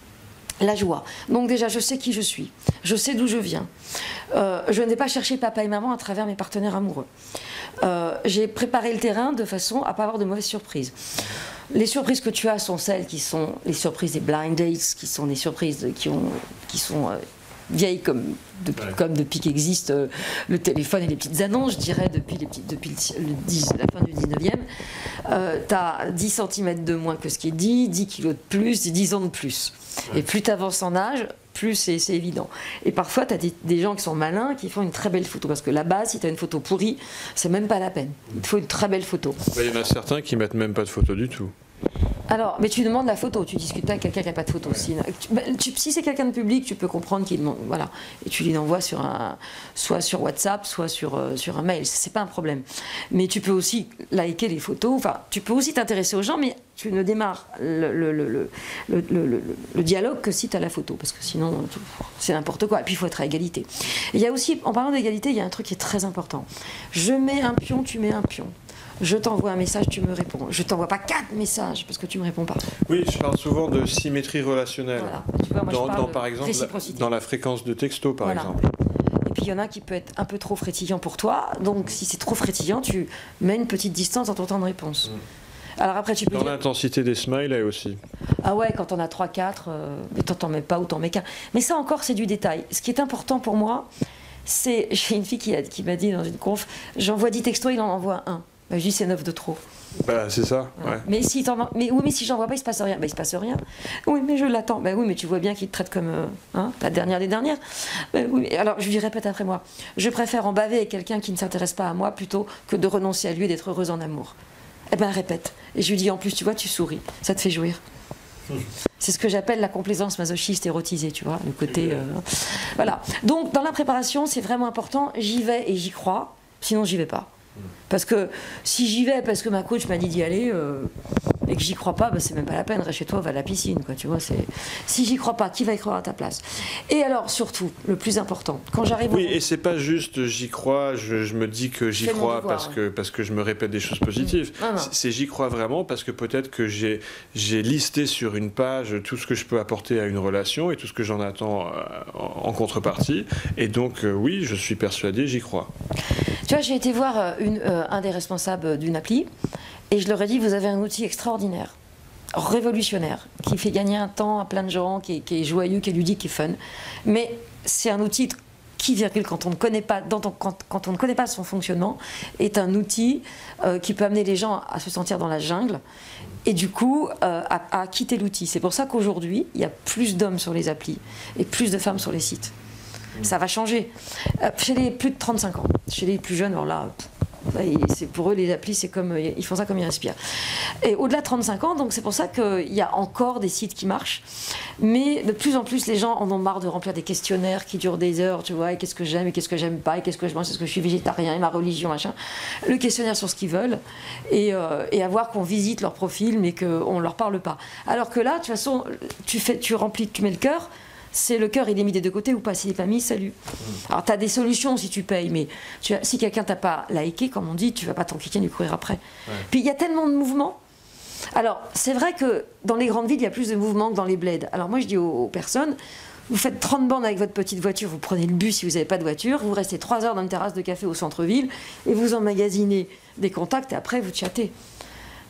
[SPEAKER 2] la joie. Donc déjà, je sais qui je suis, je sais d'où je viens. Euh, je n'ai pas cherché papa et maman à travers mes partenaires amoureux. Euh, j'ai préparé le terrain de façon à ne pas avoir de mauvaises surprises. Les surprises que tu as sont celles qui sont les surprises des blind dates, qui sont des surprises qui, ont, qui sont euh, vieilles comme, de, ouais. comme depuis qu'existe euh, le téléphone et les petites annonces, je dirais, depuis, les petites, depuis le, le dix, la fin du dix-neuvième. Euh, tu as dix centimètres de moins que ce qui est dit, dix kilos de plus, dix ans de plus. Ouais. Et plus tu avances en âge, plus c'est évident. Et parfois, tu as des, des gens qui sont malins, qui font une très belle photo. Parce que là-bas, si tu as une photo pourrie, c'est même pas la peine. Il te faut une très belle photo.
[SPEAKER 1] Il y en a certains qui mettent même pas de photo du tout.
[SPEAKER 2] Alors, mais tu demandes la photo, tu discutes pas avec quelqu'un qui n'a pas de photo. Ouais. Si, bah, tu, si c'est quelqu'un de public, tu peux comprendre qu'il demande, voilà, et tu lui envoies sur un, soit sur WhatsApp, soit sur, euh, sur un mail, c'est pas un problème. Mais tu peux aussi liker les photos, enfin, tu peux aussi t'intéresser aux gens, mais tu ne démarres le, le, le, le, le, le, le, le dialogue que si tu as la photo, parce que sinon, c'est n'importe quoi. Et puis, il faut être à égalité. Il y a aussi, en parlant d'égalité, il y a un truc qui est très important. Je mets un pion, tu mets un pion. Je t'envoie un message, tu me réponds. Je t'envoie pas quatre messages parce que tu me réponds pas.
[SPEAKER 1] Oui, je parle souvent de symétrie relationnelle. Voilà.
[SPEAKER 2] Tu vois, moi,
[SPEAKER 1] dans,
[SPEAKER 2] je parle
[SPEAKER 1] dans, par exemple, la, dans la fréquence de texto, par voilà. exemple.
[SPEAKER 2] Et puis il y en a qui peut être un peu trop frétillant pour toi. Donc si c'est trop frétillant, tu mets une petite distance dans ton temps de réponse. Mmh. Alors après, tu peux
[SPEAKER 1] dans
[SPEAKER 2] dire...
[SPEAKER 1] l'intensité des smileys aussi.
[SPEAKER 2] Ah ouais, quand on a trois quatre, euh, mais t'en mets pas ou t'en mets qu'un. Mais ça encore, c'est du détail. Ce qui est important pour moi, c'est... J'ai une fille qui, a, qui m'a dit dans une conf, j'envoie dix textos, il en envoie un. Bah, je dis c'est neuf de trop.
[SPEAKER 1] Bah, c'est ça. Ouais.
[SPEAKER 2] Mais si t'en, mais oui, mais si j'envoie pas, il se passe rien. Bah, il se passe rien. Oui, mais je l'attends. Bah oui, mais tu vois bien qu'il te traite comme euh, hein, la dernière des dernières. Bah, oui, mais, alors je lui répète après moi. Je préfère en baver avec quelqu'un qui ne s'intéresse pas à moi plutôt que de renoncer à lui et d'être heureuse en amour. Eh ben répète. Et je lui dis en plus, tu vois, tu souris. Ça te fait jouir. Mmh. C'est ce que j'appelle la complaisance masochiste érotisée, tu vois, le côté. Euh, voilà. Donc dans la préparation, c'est vraiment important. J'y vais et j'y crois. Sinon, j'y vais pas. Parce que si j'y vais parce que ma coach m'a dit d'y aller euh, et que j'y crois pas, bah, c'est même pas la peine, reste chez toi, va à la piscine, quoi, tu vois, c'est... Si j'y crois pas, qui va y croire à ta place? Et alors, surtout, le plus important, quand j'arrive...
[SPEAKER 1] Oui,
[SPEAKER 2] au...
[SPEAKER 1] et c'est pas juste j'y crois, je, je me dis que j'y crois devoir, parce, ouais. que, parce que je me répète des choses positives. Mmh. C'est j'y crois vraiment parce que peut-être que j'ai, j'ai listé sur une page tout ce que je peux apporter à une relation et tout ce que j'en attends euh, en, en contrepartie. Et donc, euh, oui, je suis persuadé, j'y crois.
[SPEAKER 2] Tu vois, j'ai été voir une, euh, un des responsables d'une appli et je leur ai dit, vous avez un outil extraordinaire, révolutionnaire, qui fait gagner un temps à plein de gens, qui est, qui est joyeux, qui est ludique, qui est fun. Mais c'est un outil qui, virgule, quand on ne connaît pas, dans ton, quand, quand on ne connaît pas son fonctionnement, est un outil euh, qui peut amener les gens à se sentir dans la jungle et du coup euh, à, à quitter l'outil. C'est pour ça qu'aujourd'hui, il y a plus d'hommes sur les applis et plus de femmes sur les sites. Ça va changer. Euh, chez les plus de trente-cinq ans, chez les plus jeunes, alors là, c'est pour eux les applis, c'est comme ils font ça comme ils respirent. Et au-delà de trente-cinq ans, donc c'est pour ça qu'il y a encore des sites qui marchent, mais de plus en plus les gens en ont marre de remplir des questionnaires qui durent des heures, tu vois, et qu'est-ce que j'aime et qu'est-ce que j'aime pas, et qu'est-ce que je mange, est-ce que je suis végétarien, et ma religion, machin. Le questionnaire sur ce qu'ils veulent et, euh, et à voir qu'on visite leur profil, mais qu'on leur parle pas. Alors que là, de toute façon, tu fais, tu remplis, tu mets le cœur. C'est le cœur, il est mis des deux côtés ou pas. S'il n'est pas mis, salut. Mmh. Alors, tu as des solutions si tu payes, mais tu as, si quelqu'un t'a pas liké, comme on dit, tu vas pas t'enquiquer ni courir après. Ouais. Puis, il y a tellement de mouvements. Alors, c'est vrai que dans les grandes villes, il y a plus de mouvements que dans les bleds. Alors, moi, je dis aux, aux personnes, vous faites trente bornes avec votre petite voiture, vous prenez le bus si vous n'avez pas de voiture, vous restez trois heures dans une terrasse de café au centre-ville et vous emmagasinez des contacts et après, vous chattez.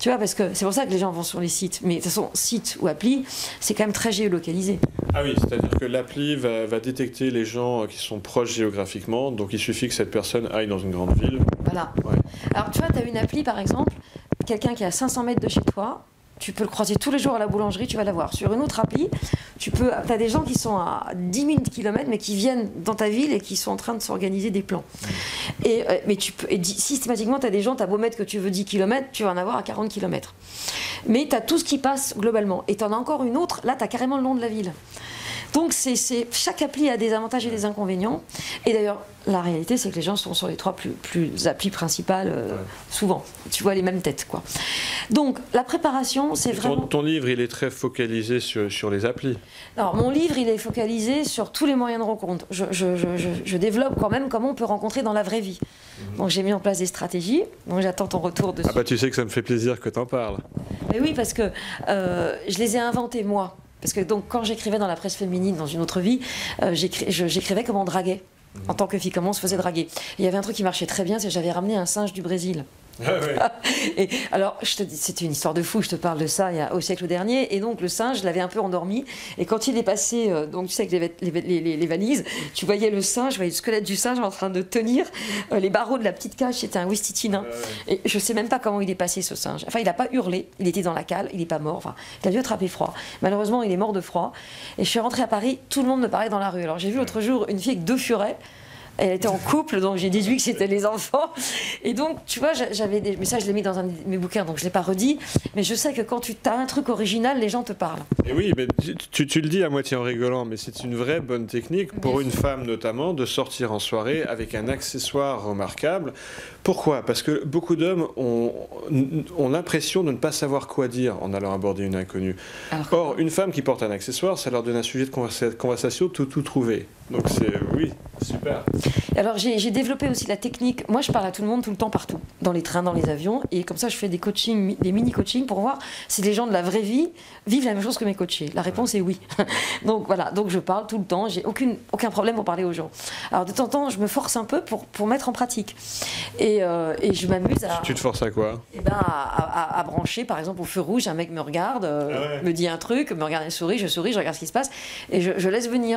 [SPEAKER 2] Tu vois, parce que c'est pour ça que les gens vont sur les sites. Mais de toute façon, site ou appli, c'est quand même très géolocalisé.
[SPEAKER 1] Ah oui, c'est-à-dire que l'appli va, va détecter les gens qui sont proches géographiquement, donc il suffit que cette personne aille dans une grande ville.
[SPEAKER 2] Voilà.
[SPEAKER 1] Ouais.
[SPEAKER 2] Alors tu vois, tu as une appli par exemple, quelqu'un qui est à cinq cents mètres de chez toi, tu peux le croiser tous les jours à la boulangerie, tu vas l'avoir. Sur une autre appli, tu peux, as des gens qui sont à dix mille kilomètres, mais qui viennent dans ta ville et qui sont en train de s'organiser des plans. Et, euh, mais tu peux, et systématiquement, tu as des gens, tu as beau mettre que tu veux dix kilomètres, tu vas en avoir à quarante kilomètres. Mais tu as tout ce qui passe globalement. Et tu en as encore une autre, là, tu as carrément le nom de la ville. Donc c'est, c'est, chaque appli a des avantages et des inconvénients. Et d'ailleurs, la réalité, c'est que les gens sont sur les trois plus, plus applis principales, euh, ouais. souvent. Tu vois les mêmes têtes, quoi. Donc, la préparation, c'est vraiment...
[SPEAKER 1] Ton, ton livre, il est très focalisé sur, sur les applis.
[SPEAKER 2] Alors, mon livre, il est focalisé sur tous les moyens de rencontre. Je, je, je, je, je développe quand même comment on peut rencontrer dans la vraie vie. Mmh. Donc, j'ai mis en place des stratégies. Donc, j'attends ton retour dessus.
[SPEAKER 1] Ah bah, tu sais que ça me fait plaisir que tu en parles.
[SPEAKER 2] Mais oui, parce que euh, je les ai inventées, moi. Parce que donc, quand j'écrivais dans la presse féminine, dans une autre vie, euh, j'écri j'écrivais comment on draguait. En tant que fille, comment on se faisait draguer. Et il y avait un truc qui marchait très bien, c'est que j'avais ramené un singe du Brésil. Ah ouais. Et alors, c'était une histoire de fou, je te parle de ça il y a, au siècle dernier, et donc le singe, je l'avais un peu endormi, et quand il est passé, euh, donc tu sais, avec les, les, les, les valises, tu voyais le singe, je voyais le squelette du singe en train de tenir euh, les barreaux de la petite cage, c'était un Ouistiti nain. Ah ouais. Et je sais même pas comment il est passé, ce singe. Enfin, il n'a pas hurlé, il était dans la cale, il n'est pas mort, enfin, il a dû attraper froid. Malheureusement, il est mort de froid, et je suis rentrée à Paris, tout le monde me parlait dans la rue. Alors j'ai vu l'autre jour une fille avec deux furets. Elle était en couple, donc j'ai déduit que c'était les enfants. Et donc, tu vois, j'avais des... Mais ça, je l'ai mis dans un de mes bouquins, donc je ne l'ai pas redit. Mais je sais que quand tu as un truc original, les gens te parlent.
[SPEAKER 1] Et oui, mais tu, tu le dis à moitié en rigolant, mais c'est une vraie bonne technique, pour une femme notamment, de sortir en soirée avec un accessoire remarquable. Pourquoi? Parce que beaucoup d'hommes ont, ont l'impression de ne pas savoir quoi dire en allant aborder une inconnue. Alors, Or, une femme qui porte un accessoire, ça leur donne un sujet de conversa conversation tout, tout trouvé. Donc c'est, oui, super.
[SPEAKER 2] Alors j'ai développé aussi la technique, moi je parle à tout le monde tout le temps partout, dans les trains, dans les avions, et comme ça je fais des coachings, des mini-coachings pour voir si les gens de la vraie vie vivent la même chose que mes coachés. La réponse est oui. Donc voilà, donc je parle tout le temps, j'ai aucune, aucun problème pour parler aux gens. Alors de temps en temps je me force un peu pour, pour mettre en pratique. Et, euh, et je m'amuse à...
[SPEAKER 1] Tu te forces à quoi?
[SPEAKER 2] Eh ben, à, à, à brancher, par exemple au feu rouge, un mec me regarde, euh, ah ouais. me dit un truc, me regarde et sourit, je souris, je regarde ce qui se passe, et je, je laisse venir.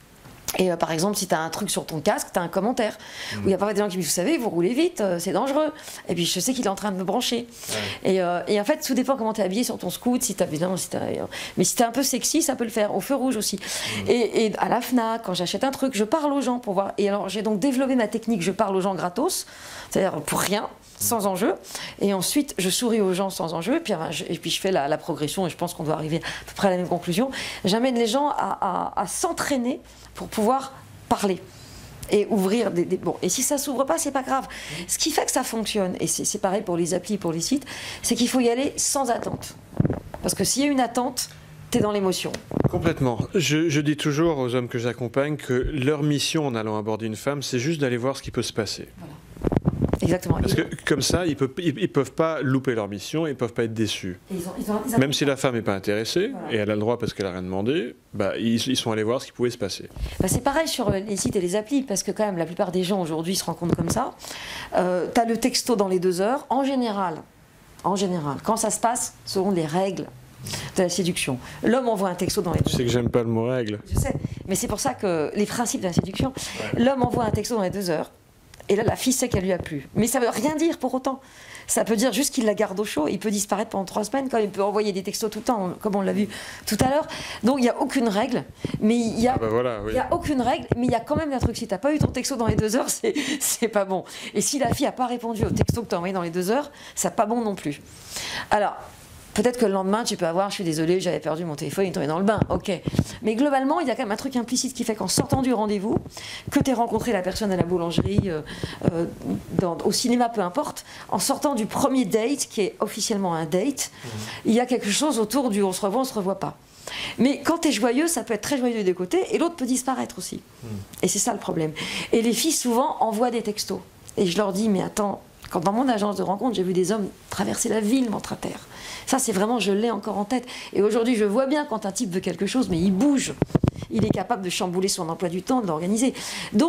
[SPEAKER 2] Et euh, par exemple, si tu as un truc sur ton casque, tu as un commentaire. Mmh. Où il y a pas mal de gens qui me disent, vous savez, vous roulez vite, euh, c'est dangereux. Et puis je sais qu'il est en train de me brancher. Ouais. Et, euh, et en fait, tout dépend comment tu es habillé sur ton scoot. Si as, non, si euh, mais si tu es un peu sexy, ça peut le faire. Au feu rouge aussi. Mmh. Et, et à la FNAC, quand j'achète un truc, je parle aux gens pour voir. Et alors, j'ai donc développé ma technique, je parle aux gens gratos, c'est-à-dire pour rien, sans enjeu. Et ensuite, je souris aux gens sans enjeu. Et puis, je, et puis je fais la, la progression. Et je pense qu'on doit arriver à peu près à la même conclusion. J'amène les gens à, à, à s'entraîner pour pouvoir parler et ouvrir des, des... Bon, et si ça s'ouvre pas, c'est pas grave. Ce qui fait que ça fonctionne, et c'est pareil pour les applis et pour les sites, c'est qu'il faut y aller sans attente. Parce que s'il y a une attente, t'es dans l'émotion.
[SPEAKER 1] Complètement. Je, je dis toujours aux hommes que j'accompagne que leur mission en allant aborder une femme, c'est juste d'aller voir ce qui peut se passer.
[SPEAKER 2] Voilà. Exactement.
[SPEAKER 1] Parce que comme ça, ils peuvent, ils, ils peuvent pas louper leur mission, ils peuvent pas être déçus. Ils ont, ils ont, ils ont... Même si la femme n'est pas intéressée, voilà. Et elle a le droit parce qu'elle a rien demandé, bah, ils, ils sont allés voir ce qui pouvait se passer.
[SPEAKER 2] Bah, c'est pareil sur les sites et les applis, parce que quand même la plupart des gens aujourd'hui se rencontrent comme ça. Euh, tu as le texto dans les deux heures, en général, en général, quand ça se passe selon les règles de la séduction. L'homme envoie un texto dans les deux heures.
[SPEAKER 1] Tu sais que j'aime pas le mot règle.
[SPEAKER 2] Je sais, mais c'est pour ça que les principes de la séduction, ouais. L'homme envoie un texto dans les deux heures. Et là, la fille sait qu'elle lui a plu. Mais ça ne veut rien dire pour autant. Ça peut dire juste qu'il la garde au chaud. Il peut disparaître pendant trois semaines, quand il peut envoyer des textos tout le temps, comme on l'a vu tout à l'heure. Donc, il n'y a aucune règle. Mais il n'y a,
[SPEAKER 1] ah bah voilà, oui.
[SPEAKER 2] y a aucune règle. Mais il y a quand même un truc. Si tu n'as pas eu ton texto dans les deux heures, c'est pas bon. Et si la fille n'a pas répondu au texto que tu as envoyé dans les deux heures, ça n'est pas bon non plus. Alors... Peut-être que le lendemain, tu peux avoir, je suis désolée, j'avais perdu mon téléphone, il est tombé dans le bain, ok. Mais globalement, il y a quand même un truc implicite qui fait qu'en sortant du rendez-vous, que tu aies rencontré la personne à la boulangerie, euh, euh, dans, au cinéma, peu importe, en sortant du premier date, qui est officiellement un date, mmh. Il y a quelque chose autour du on se revoit, on se revoit pas. Mais quand tu es joyeux, ça peut être très joyeux des deux côtés, et l'autre peut disparaître aussi. Mmh. Et c'est ça le problème. Et les filles, souvent, envoient des textos. Et je leur dis, mais attends, quand dans mon agence de rencontre, j'ai vu des hommes traverser la ville, ventre à terre. Ça, c'est vraiment, je l'ai encore en tête. Et aujourd'hui, je vois bien quand un type veut quelque chose, mais il bouge. Il est capable de chambouler son emploi du temps, de l'organiser. Donc,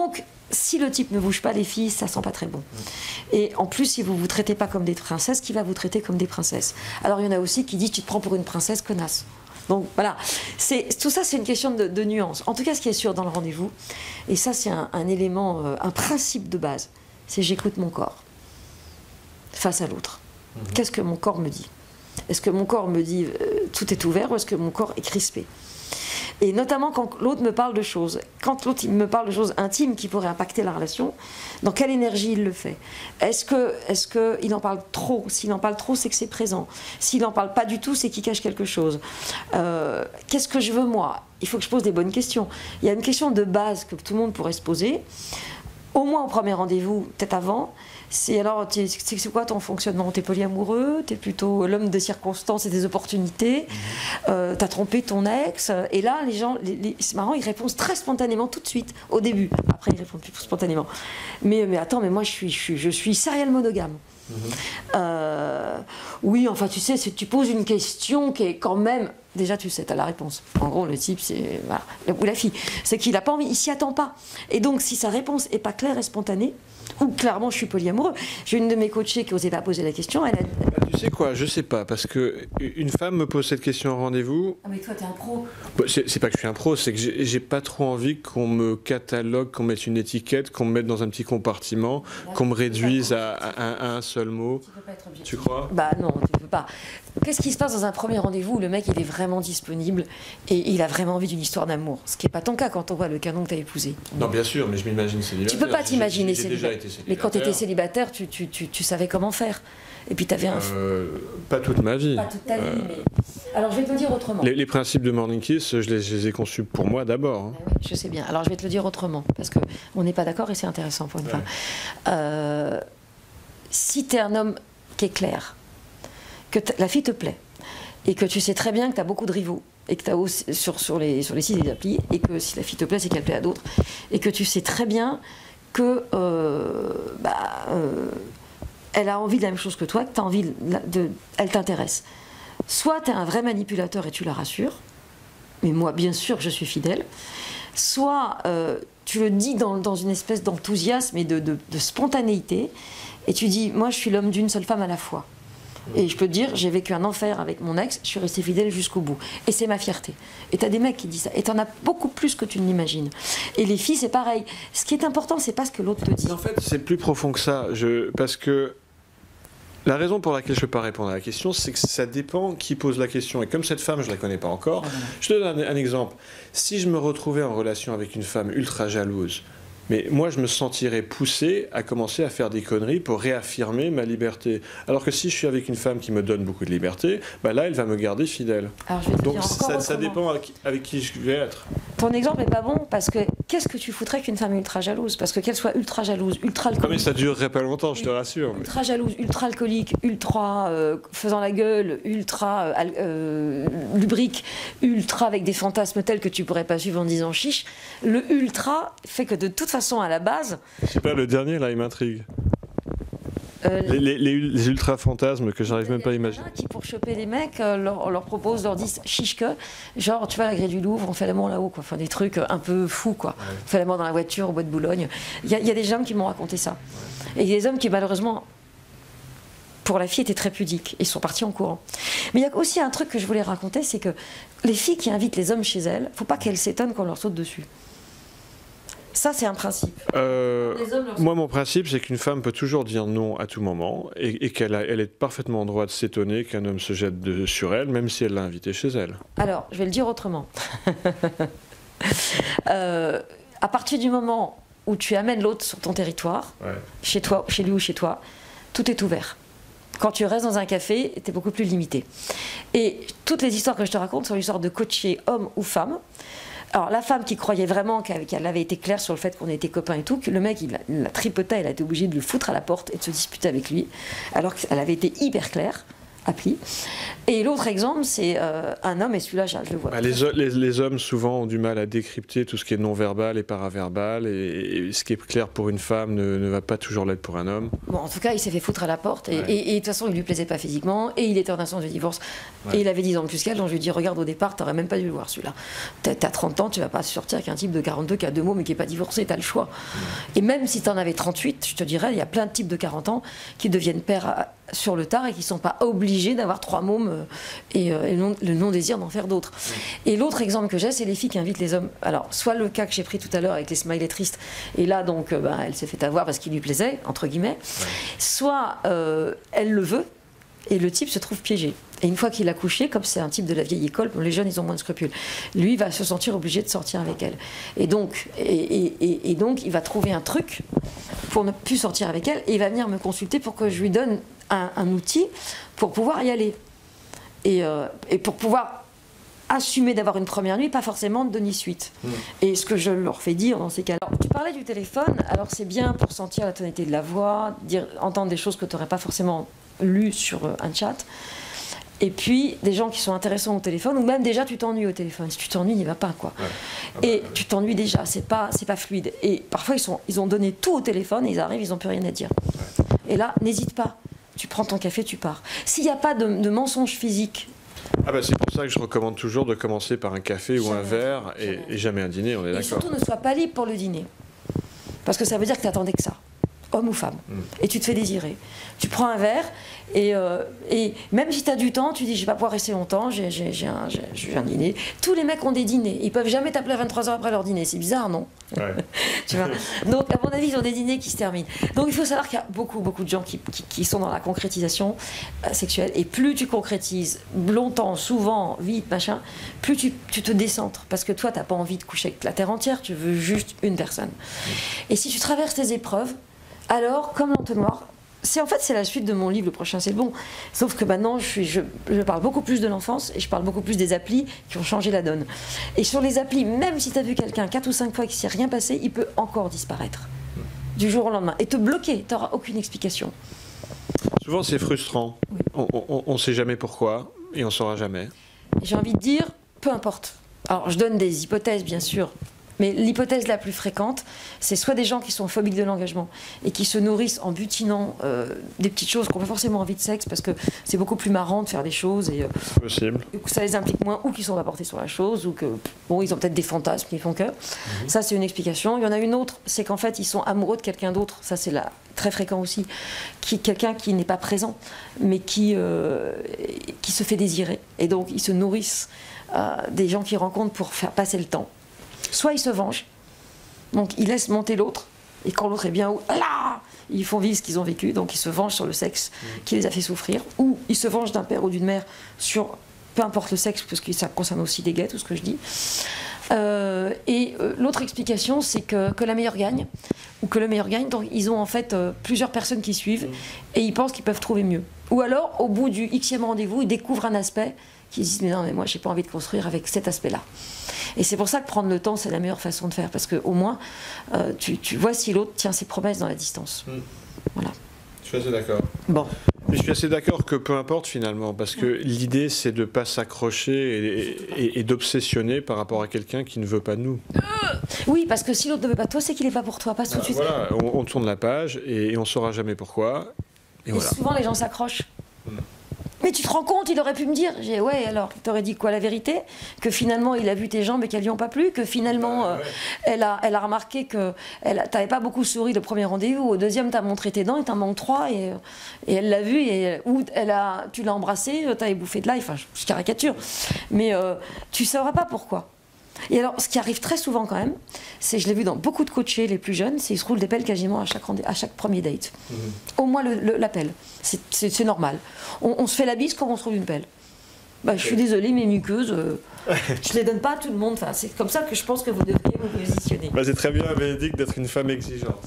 [SPEAKER 2] si le type ne bouge pas, les filles, ça sent pas très bon. Et en plus, si vous vous traitez pas comme des princesses, qui va vous traiter comme des princesses? Alors il y en a aussi qui disent, tu te prends pour une princesse, connasse. Donc voilà, tout ça c'est une question de, de nuance. En tout cas, ce qui est sûr dans le rendez-vous, et ça c'est un, un élément, euh, un principe de base, c'est j'écoute mon corps face à l'autre. Mmh. Qu'est-ce que mon corps me dit? Est-ce que mon corps me dit euh, tout est ouvert, ou est-ce que mon corps est crispé? Et notamment quand l'autre me parle de choses, quand l'autre me parle de choses intimes qui pourraient impacter la relation, dans quelle énergie il le fait? Est-ce que, est-ce que il en parle trop? S'il en parle trop, c'est que c'est présent. S'il n'en parle pas du tout, c'est qu'il cache quelque chose. Euh, qu'est-ce que je veux moi? Il faut que je pose des bonnes questions. Il y a une question de base que tout le monde pourrait se poser, au moins au premier rendez-vous, peut-être avant. C'est alors, c'est quoi ton fonctionnement? T'es polyamoureux? T'es plutôt l'homme des circonstances et des opportunités? Mmh. euh, T'as trompé ton ex? Et là, les gens, les, les, c'est marrant, ils répondent très spontanément tout de suite, au début. Après, ils répondent plus spontanément. Mais, mais attends, mais moi, je suis, je suis, je suis serial monogame. Mmh. Euh, oui, enfin, tu sais, tu poses une question qui est quand même... Déjà, tu sais, tu as la réponse. En gros, le type, c'est... Voilà, ou la fille, c'est qu'il n'a pas envie, il s'y attend pas. Et donc, si sa réponse n'est pas claire et spontanée, ou clairement, je suis polyamoureux. J'ai une de mes coachées qui n'osait pas poser la question. Elle a...
[SPEAKER 1] bah, tu sais quoi, je sais pas, parce que une femme me pose cette question en rendez-vous.
[SPEAKER 2] Ah, mais toi, t'es un pro.
[SPEAKER 1] Bah, c'est pas que je suis un pro, c'est que j'ai pas trop envie qu'on me catalogue, qu'on mette une étiquette, qu'on me mette dans un petit compartiment, qu'on me réduise à, à, à un seul mot. Tu peux pas être objectif. Tu crois?
[SPEAKER 2] Bah non, tu peux pas. Qu'est-ce qui se passe dans un premier rendez-vous où le mec il est vraiment disponible et il a vraiment envie d'une histoire d'amour? Ce qui n'est pas ton cas quand on voit le canon que tu as épousé.
[SPEAKER 1] Non, bien sûr, mais je m'imagine célibataire.
[SPEAKER 2] Tu peux pas t'imaginer célibataire.
[SPEAKER 1] célibataire.
[SPEAKER 2] Mais quand tu étais célibataire, tu, tu, tu, tu savais comment faire. Et puis tu avais un...
[SPEAKER 1] Euh, pas toute ma vie.
[SPEAKER 2] Pas toute ta vie,
[SPEAKER 1] euh...
[SPEAKER 2] mais... Alors je vais te le dire autrement.
[SPEAKER 1] Les, les principes de Morning Kiss, je les, je les ai conçus pour moi d'abord. Hein.
[SPEAKER 2] Ah oui, je sais bien. Alors je vais te le dire autrement, parce qu'on n'est pas d'accord et c'est intéressant pour une ouais. femme. Euh, si tu es un homme qui est clair, que la fille te plaît, et que tu sais très bien que tu as beaucoup de rivaux, et que tu as sur, sur, les, sur les sites des applis, et que si la fille te plaît, c'est qu'elle plaît à d'autres, et que tu sais très bien que euh, bah, euh, elle a envie de la même chose que toi, que t'as envie de, de, elle t'intéresse. Soit tu es un vrai manipulateur et tu la rassures, mais moi, bien sûr, je suis fidèle. Soit euh, tu le dis dans, dans une espèce d'enthousiasme et de, de, de spontanéité, et tu dis, moi, je suis l'homme d'une seule femme à la fois. Et je peux te dire, j'ai vécu un enfer avec mon ex, je suis restée fidèle jusqu'au bout. Et c'est ma fierté. Et t'as des mecs qui disent ça. Et t'en as beaucoup plus que tu ne l'imagines. Et les filles, c'est pareil. Ce qui est important, c'est pas ce que l'autre te dit.
[SPEAKER 1] En fait, c'est plus profond que ça. Je... Parce que la raison pour laquelle je ne peux pas répondre à la question, c'est que ça dépend qui pose la question. Et comme cette femme, je ne la connais pas encore, ah, je te donne un, un exemple. Si je me retrouvais en relation avec une femme ultra jalouse, mais moi, je me sentirais poussé à commencer à faire des conneries pour réaffirmer ma liberté. Alors que si je suis avec une femme qui me donne beaucoup de liberté, bah là, elle va me garder fidèle.
[SPEAKER 2] Alors, je vais te
[SPEAKER 1] Donc
[SPEAKER 2] dire
[SPEAKER 1] ça, ça dépend avec, avec qui je vais être.
[SPEAKER 2] Ton exemple n'est pas bon parce que qu'est-ce que tu foutrais qu'une femme ultra jalouse? Parce que qu'elle soit ultra jalouse, ultra alcoolique...
[SPEAKER 1] Non mais ça durerait pas longtemps, je te rassure. Mais...
[SPEAKER 2] Ultra jalouse, ultra alcoolique, ultra euh, faisant la gueule, ultra euh, euh, lubrique, ultra avec des fantasmes tels que tu pourrais pas suivre en disant chiche. Le ultra fait que de toute façon, à la base...
[SPEAKER 1] Je sais pas, le dernier, là, il m'intrigue.
[SPEAKER 2] Euh,
[SPEAKER 1] les, les, les, les ultra-fantasmes que j'arrive même pas à imaginer.
[SPEAKER 2] Qui, pour choper les mecs, euh, leur, on leur propose, leur disent chiche que, genre, tu vois, la grille du Louvre, on fait l'amour là-haut, quoi. Enfin, des trucs un peu fous, quoi. Ouais. On fait l'amour dans la voiture, au bois de Boulogne. Il y, y a des hommes qui m'ont raconté ça. Ouais. Et il y a des hommes qui, malheureusement, pour la fille, étaient très pudiques. Ils sont partis en courant. Mais il y a aussi un truc que je voulais raconter, c'est que les filles qui invitent les hommes chez elles, faut pas qu'elles s'étonnent qu'on leur saute dessus. Ça, c'est un principe.
[SPEAKER 1] Euh, moi, mon principe, c'est qu'une femme peut toujours dire non à tout moment et, et qu'elle elle est parfaitement en droit de s'étonner qu'un homme se jette de, sur elle, même si elle l'a invité chez elle.
[SPEAKER 2] Alors, je vais le dire autrement. euh, à partir du moment où tu amènes l'autre sur ton territoire, ouais. chez toi, chez lui ou chez toi, tout est ouvert. Quand tu restes dans un café, tu es beaucoup plus limité. Et toutes les histoires que je te raconte sont l'histoire de coacher homme ou femme. Alors la femme qui croyait vraiment qu'elle avait été claire sur le fait qu'on était copains et tout, que le mec il la, la tripotait, elle a été obligée de le foutre à la porte et de se disputer avec lui, alors qu'elle avait été hyper claire, appli. Et l'autre exemple, c'est euh, un homme, et celui-là, je le vois.
[SPEAKER 1] Bah, les, les, les hommes, souvent, ont du mal à décrypter tout ce qui est non-verbal et paraverbal, et, et ce qui est clair pour une femme ne, ne va pas toujours l'être pour un homme.
[SPEAKER 2] Bon, en tout cas, il s'est fait foutre à la porte, et,
[SPEAKER 1] ouais.
[SPEAKER 2] et, et de toute façon, il lui plaisait pas physiquement, et il était en instance de divorce, ouais. Et il avait dix ans de plus qu'elle, donc je lui ai dit, regarde, au départ, t'aurais même pas dû le voir, celui-là. T'as trente ans, tu vas pas sortir avec un type de quarante-deux qui a deux mots, mais qui est pas divorcé, t'as le choix. Ouais. Et même si t'en avais trente-huit, je te dirais, il y a plein de types de quarante ans qui deviennent pères à, sur le tard et qui sont pas obligés d'avoir trois mômes euh, et, euh, et le, non, le non-désir d'en faire d'autres. Ouais. Et l'autre exemple que j'ai, c'est les filles qui invitent les hommes. Alors, soit le cas que j'ai pris tout à l'heure avec les smileys tristes, et là, donc, euh, bah, elle s'est fait avoir parce qu'il lui plaisait, entre guillemets, ouais. Soit euh, elle le veut, et le type se trouve piégé. Et une fois qu'il a couché, comme c'est un type de la vieille école, les jeunes, ils ont moins de scrupules. Lui, il va se sentir obligé de sortir avec elle. Et donc, et, et, et, et donc il va trouver un truc pour ne plus sortir avec elle, et il va venir me consulter pour que je lui donne un, un outil pour pouvoir y aller. Et, euh, et pour pouvoir assumer d'avoir une première nuit, pas forcément de donner suite. Mmh. Et ce que je leur fais dire dans ces cas-là. Alors, tu parlais du téléphone, alors c'est bien pour sentir la tonalité de la voix, dire, entendre des choses que tu n'aurais pas forcément lues sur un chat. Et puis, des gens qui sont intéressants au téléphone, ou même déjà tu t'ennuies au téléphone. Si tu t'ennuies, n'y va pas, quoi. Ouais. Ah bah, et ouais. Tu t'ennuies déjà, c'est pas, c'est pas fluide. Et parfois, ils, sont, ils ont donné tout au téléphone, et ils arrivent, ils n'ont plus rien à dire. Ouais. Et là, n'hésite pas. Tu prends ton café, tu pars. S'il n'y a pas de, de mensonge physique.
[SPEAKER 1] Ah bah c'est pour ça que je recommande toujours de commencer par un café jamais ou un verre et jamais. et jamais un dîner, on est d'accord.
[SPEAKER 2] Et surtout, ne sois pas libre pour le dîner. Parce que ça veut dire que tu attendais que ça. Homme ou femme, mm. Et tu te fais désirer. Tu prends un verre, et, euh, et même si tu as du temps, tu dis je vais pas pouvoir rester longtemps, j'ai, j'ai, j'ai, un, j'ai, j'ai un dîner. Tous les mecs ont des dîners, ils peuvent jamais t'appeler à vingt-trois heures après leur dîner, c'est bizarre, non? Ouais. Tu vois. Donc à mon avis, ils ont des dîners qui se terminent. Donc il faut savoir qu'il y a beaucoup, beaucoup de gens qui, qui, qui sont dans la concrétisation euh, sexuelle, et plus tu concrétises longtemps, souvent, vite, machin, plus tu, tu te décentres, parce que toi, tu n'as pas envie de coucher avec la terre entière, tu veux juste une personne. Mm. Et si tu traverses tes épreuves, alors, comme l'entonnoir, c'est en fait c'est la suite de mon livre, le prochain c'est le bon. Sauf que maintenant je, suis, je, je parle beaucoup plus de l'enfance et je parle beaucoup plus des applis qui ont changé la donne. Et sur les applis, même si tu as vu quelqu'un quatre ou cinq fois et qu'il ne s'est rien passé, il peut encore disparaître du jour au lendemain et te bloquer, tu n'auras aucune explication.
[SPEAKER 1] Souvent c'est frustrant, oui. On ne sait jamais pourquoi et on ne saura jamais.
[SPEAKER 2] J'ai envie de dire, peu importe. Alors je donne des hypothèses bien sûr. Mais l'hypothèse la plus fréquente, c'est soit des gens qui sont phobiques de l'engagement et qui se nourrissent en butinant euh, des petites choses qui n'ont pas forcément envie de sexe parce que c'est beaucoup plus marrant de faire des choses et euh,
[SPEAKER 1] possible.
[SPEAKER 2] Ça les implique moins, ou qu'ils sont pas portés sur la chose, ou que bon, ils ont peut-être des fantasmes qui font que. Mm-hmm. Ça, c'est une explication. Il y en a une autre, c'est qu'en fait, ils sont amoureux de quelqu'un d'autre. Ça, c'est là très fréquent aussi. Qui, quelqu'un qui n'est pas présent, mais qui, euh, qui se fait désirer. Et donc, ils se nourrissent euh, des gens qu'ils rencontrent pour faire passer le temps. Soit ils se vengent, donc ils laissent monter l'autre, et quand l'autre est bien haut, là, ils font vivre ce qu'ils ont vécu, donc ils se vengent sur le sexe qui les a fait souffrir, ou ils se vengent d'un père ou d'une mère sur peu importe le sexe, parce que ça concerne aussi les gays, tout ce que je dis. Euh, et euh, l'autre explication, c'est que, que la meilleure gagne, ou que le meilleur gagne, donc ils ont en fait euh, plusieurs personnes qui suivent, et ils pensent qu'ils peuvent trouver mieux. Ou alors, au bout du xème rendez-vous, ils découvrent un aspect qui disent mais non, mais moi j'ai pas envie de construire avec cet aspect-là. Et c'est pour ça que prendre le temps, c'est la meilleure façon de faire, parce qu'au moins, euh, tu, tu vois si l'autre tient ses promesses dans la distance. Mmh. Voilà.
[SPEAKER 1] Je suis assez d'accord.
[SPEAKER 2] Bon.
[SPEAKER 1] Mais je suis assez d'accord que peu importe finalement, parce que mmh. l'idée c'est de ne pas s'accrocher et, et, et d'obsessionner par rapport à quelqu'un qui ne veut pas de nous.
[SPEAKER 2] Oui, parce que si l'autre ne veut pas de toi, c'est qu'il n'est pas pour toi, pas tout de suite.
[SPEAKER 1] Voilà, on, on tourne la page et, et on ne saura jamais pourquoi. Et, et voilà.
[SPEAKER 2] Souvent les gens s'accrochent. Mmh. Mais tu te rends compte, il aurait pu me dire. J'ai dit, ouais, alors, il t'aurait dit quoi, la vérité? Que finalement, il a vu tes jambes et qu'elles lui ont pas plu? Que finalement, bah, ouais. euh, elle, a, elle a remarqué que t'avais pas beaucoup souri le premier rendez-vous. Au deuxième, t'as montré tes dents et t'en manques trois. Et, et elle l'a vu. Et, ou elle a, tu l'as embrassé, t'avais bouffé de l'ail. Enfin, je caricature. Mais euh, tu sauras pas pourquoi. Et alors, ce qui arrive très souvent quand même, c'est, je l'ai vu dans beaucoup de coachés les plus jeunes, c'est qu'ils se roulent des pelles quasiment à chaque, à chaque premier date. Mmh. Au moins le, le, la pelle. C'est, c'est, c'est normal. On, on se fait la bise quand on se trouve une pelle. Bah, okay. Je suis désolée, mes muqueuses, euh, je les donne pas à tout le monde. Enfin, c'est comme ça que je pense que vous devriez vous positionner.
[SPEAKER 1] Bah, c'est très bien, Bénédicte, d'être une femme exigeante.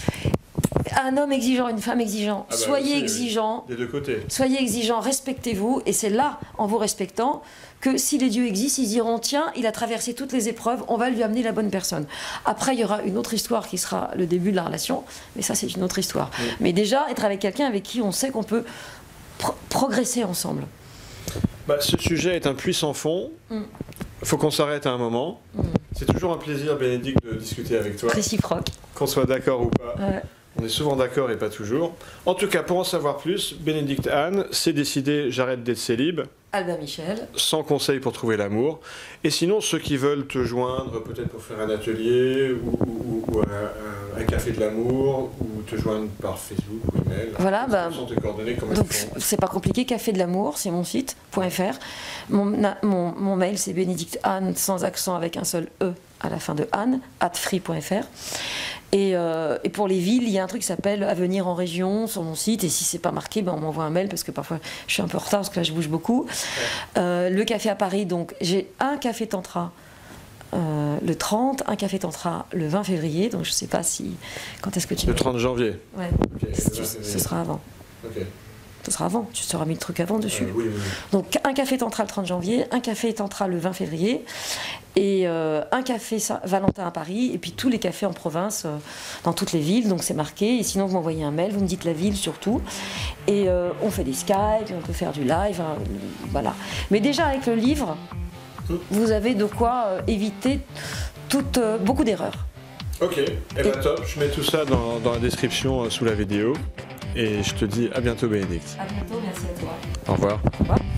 [SPEAKER 2] Un homme exigeant, une femme exigeante. Ah bah, soyez
[SPEAKER 1] aussi,
[SPEAKER 2] exigeants.
[SPEAKER 1] Des deux côtés.
[SPEAKER 2] Soyez exigeants, respectez-vous. Et c'est là, en vous respectant, que si les dieux existent, ils diront tiens, il a traversé toutes les épreuves, on va lui amener la bonne personne. Après, il y aura une autre histoire qui sera le début de la relation, mais ça, c'est une autre histoire. Oui. Mais déjà, être avec quelqu'un avec qui on sait qu'on peut pro progresser ensemble.
[SPEAKER 1] Bah, ce sujet est un puits sans fond. Il mm. faut qu'on s'arrête à un moment. Mm. C'est toujours un plaisir, Bénédicte, de discuter avec toi.
[SPEAKER 2] Réciproque.
[SPEAKER 1] Qu'on soit d'accord ou pas.
[SPEAKER 2] Ouais.
[SPEAKER 1] On est souvent d'accord et pas toujours. En tout cas, pour en savoir plus, Bénédicte Anne s'est décidé, j'arrête d'être célib.
[SPEAKER 2] Albin Michel.
[SPEAKER 1] Sans conseil pour trouver l'amour. Et sinon, ceux qui veulent te joindre, peut-être pour faire un atelier, ou, ou, ou un, un, un café de l'amour, ou te joindre par Facebook ou email.
[SPEAKER 2] Voilà, bah,
[SPEAKER 1] sont tes coordonnées, comment
[SPEAKER 2] donc c'est pas compliqué, café de l'amour, c'est mon site, .fr. Mon, mon, mon mail, c'est bénédicte anne, sans accent, avec un seul E à la fin de Anne, at free point F R. Et, euh, et pour les villes, il y a un truc qui s'appelle Avenir en région sur mon site. Et si c'est pas marqué, ben on m'envoie un mail parce que parfois je suis un peu en retard parce que là je bouge beaucoup. Euh, le café à Paris, donc j'ai un café tantra euh, le trente, un café tantra le vingt février. Donc je sais pas si quand est-ce que tu
[SPEAKER 1] le trente janvier.
[SPEAKER 2] Ouais. Okay, ce, ce sera avant.
[SPEAKER 1] Ok.
[SPEAKER 2] Ce sera avant, tu t'auras mis le truc avant dessus.
[SPEAKER 1] Euh, oui, oui, oui.
[SPEAKER 2] Donc un café tantra le trente janvier, un café tantra le vingt février et euh, un café Valentin à Paris et puis tous les cafés en province euh, dans toutes les villes, donc c'est marqué. Et sinon vous m'envoyez un mail, vous me dites la ville surtout et euh, on fait des Skype, on peut faire du live, hein, voilà. Mais déjà avec le livre, vous avez de quoi euh, éviter toute, euh, beaucoup d'erreurs.
[SPEAKER 1] Ok, et eh ben top, je mets tout ça dans, dans la description euh, sous la vidéo. Et je te dis à bientôt, Bénédicte.
[SPEAKER 2] À bientôt, merci à toi.
[SPEAKER 1] Au revoir.
[SPEAKER 2] Au revoir.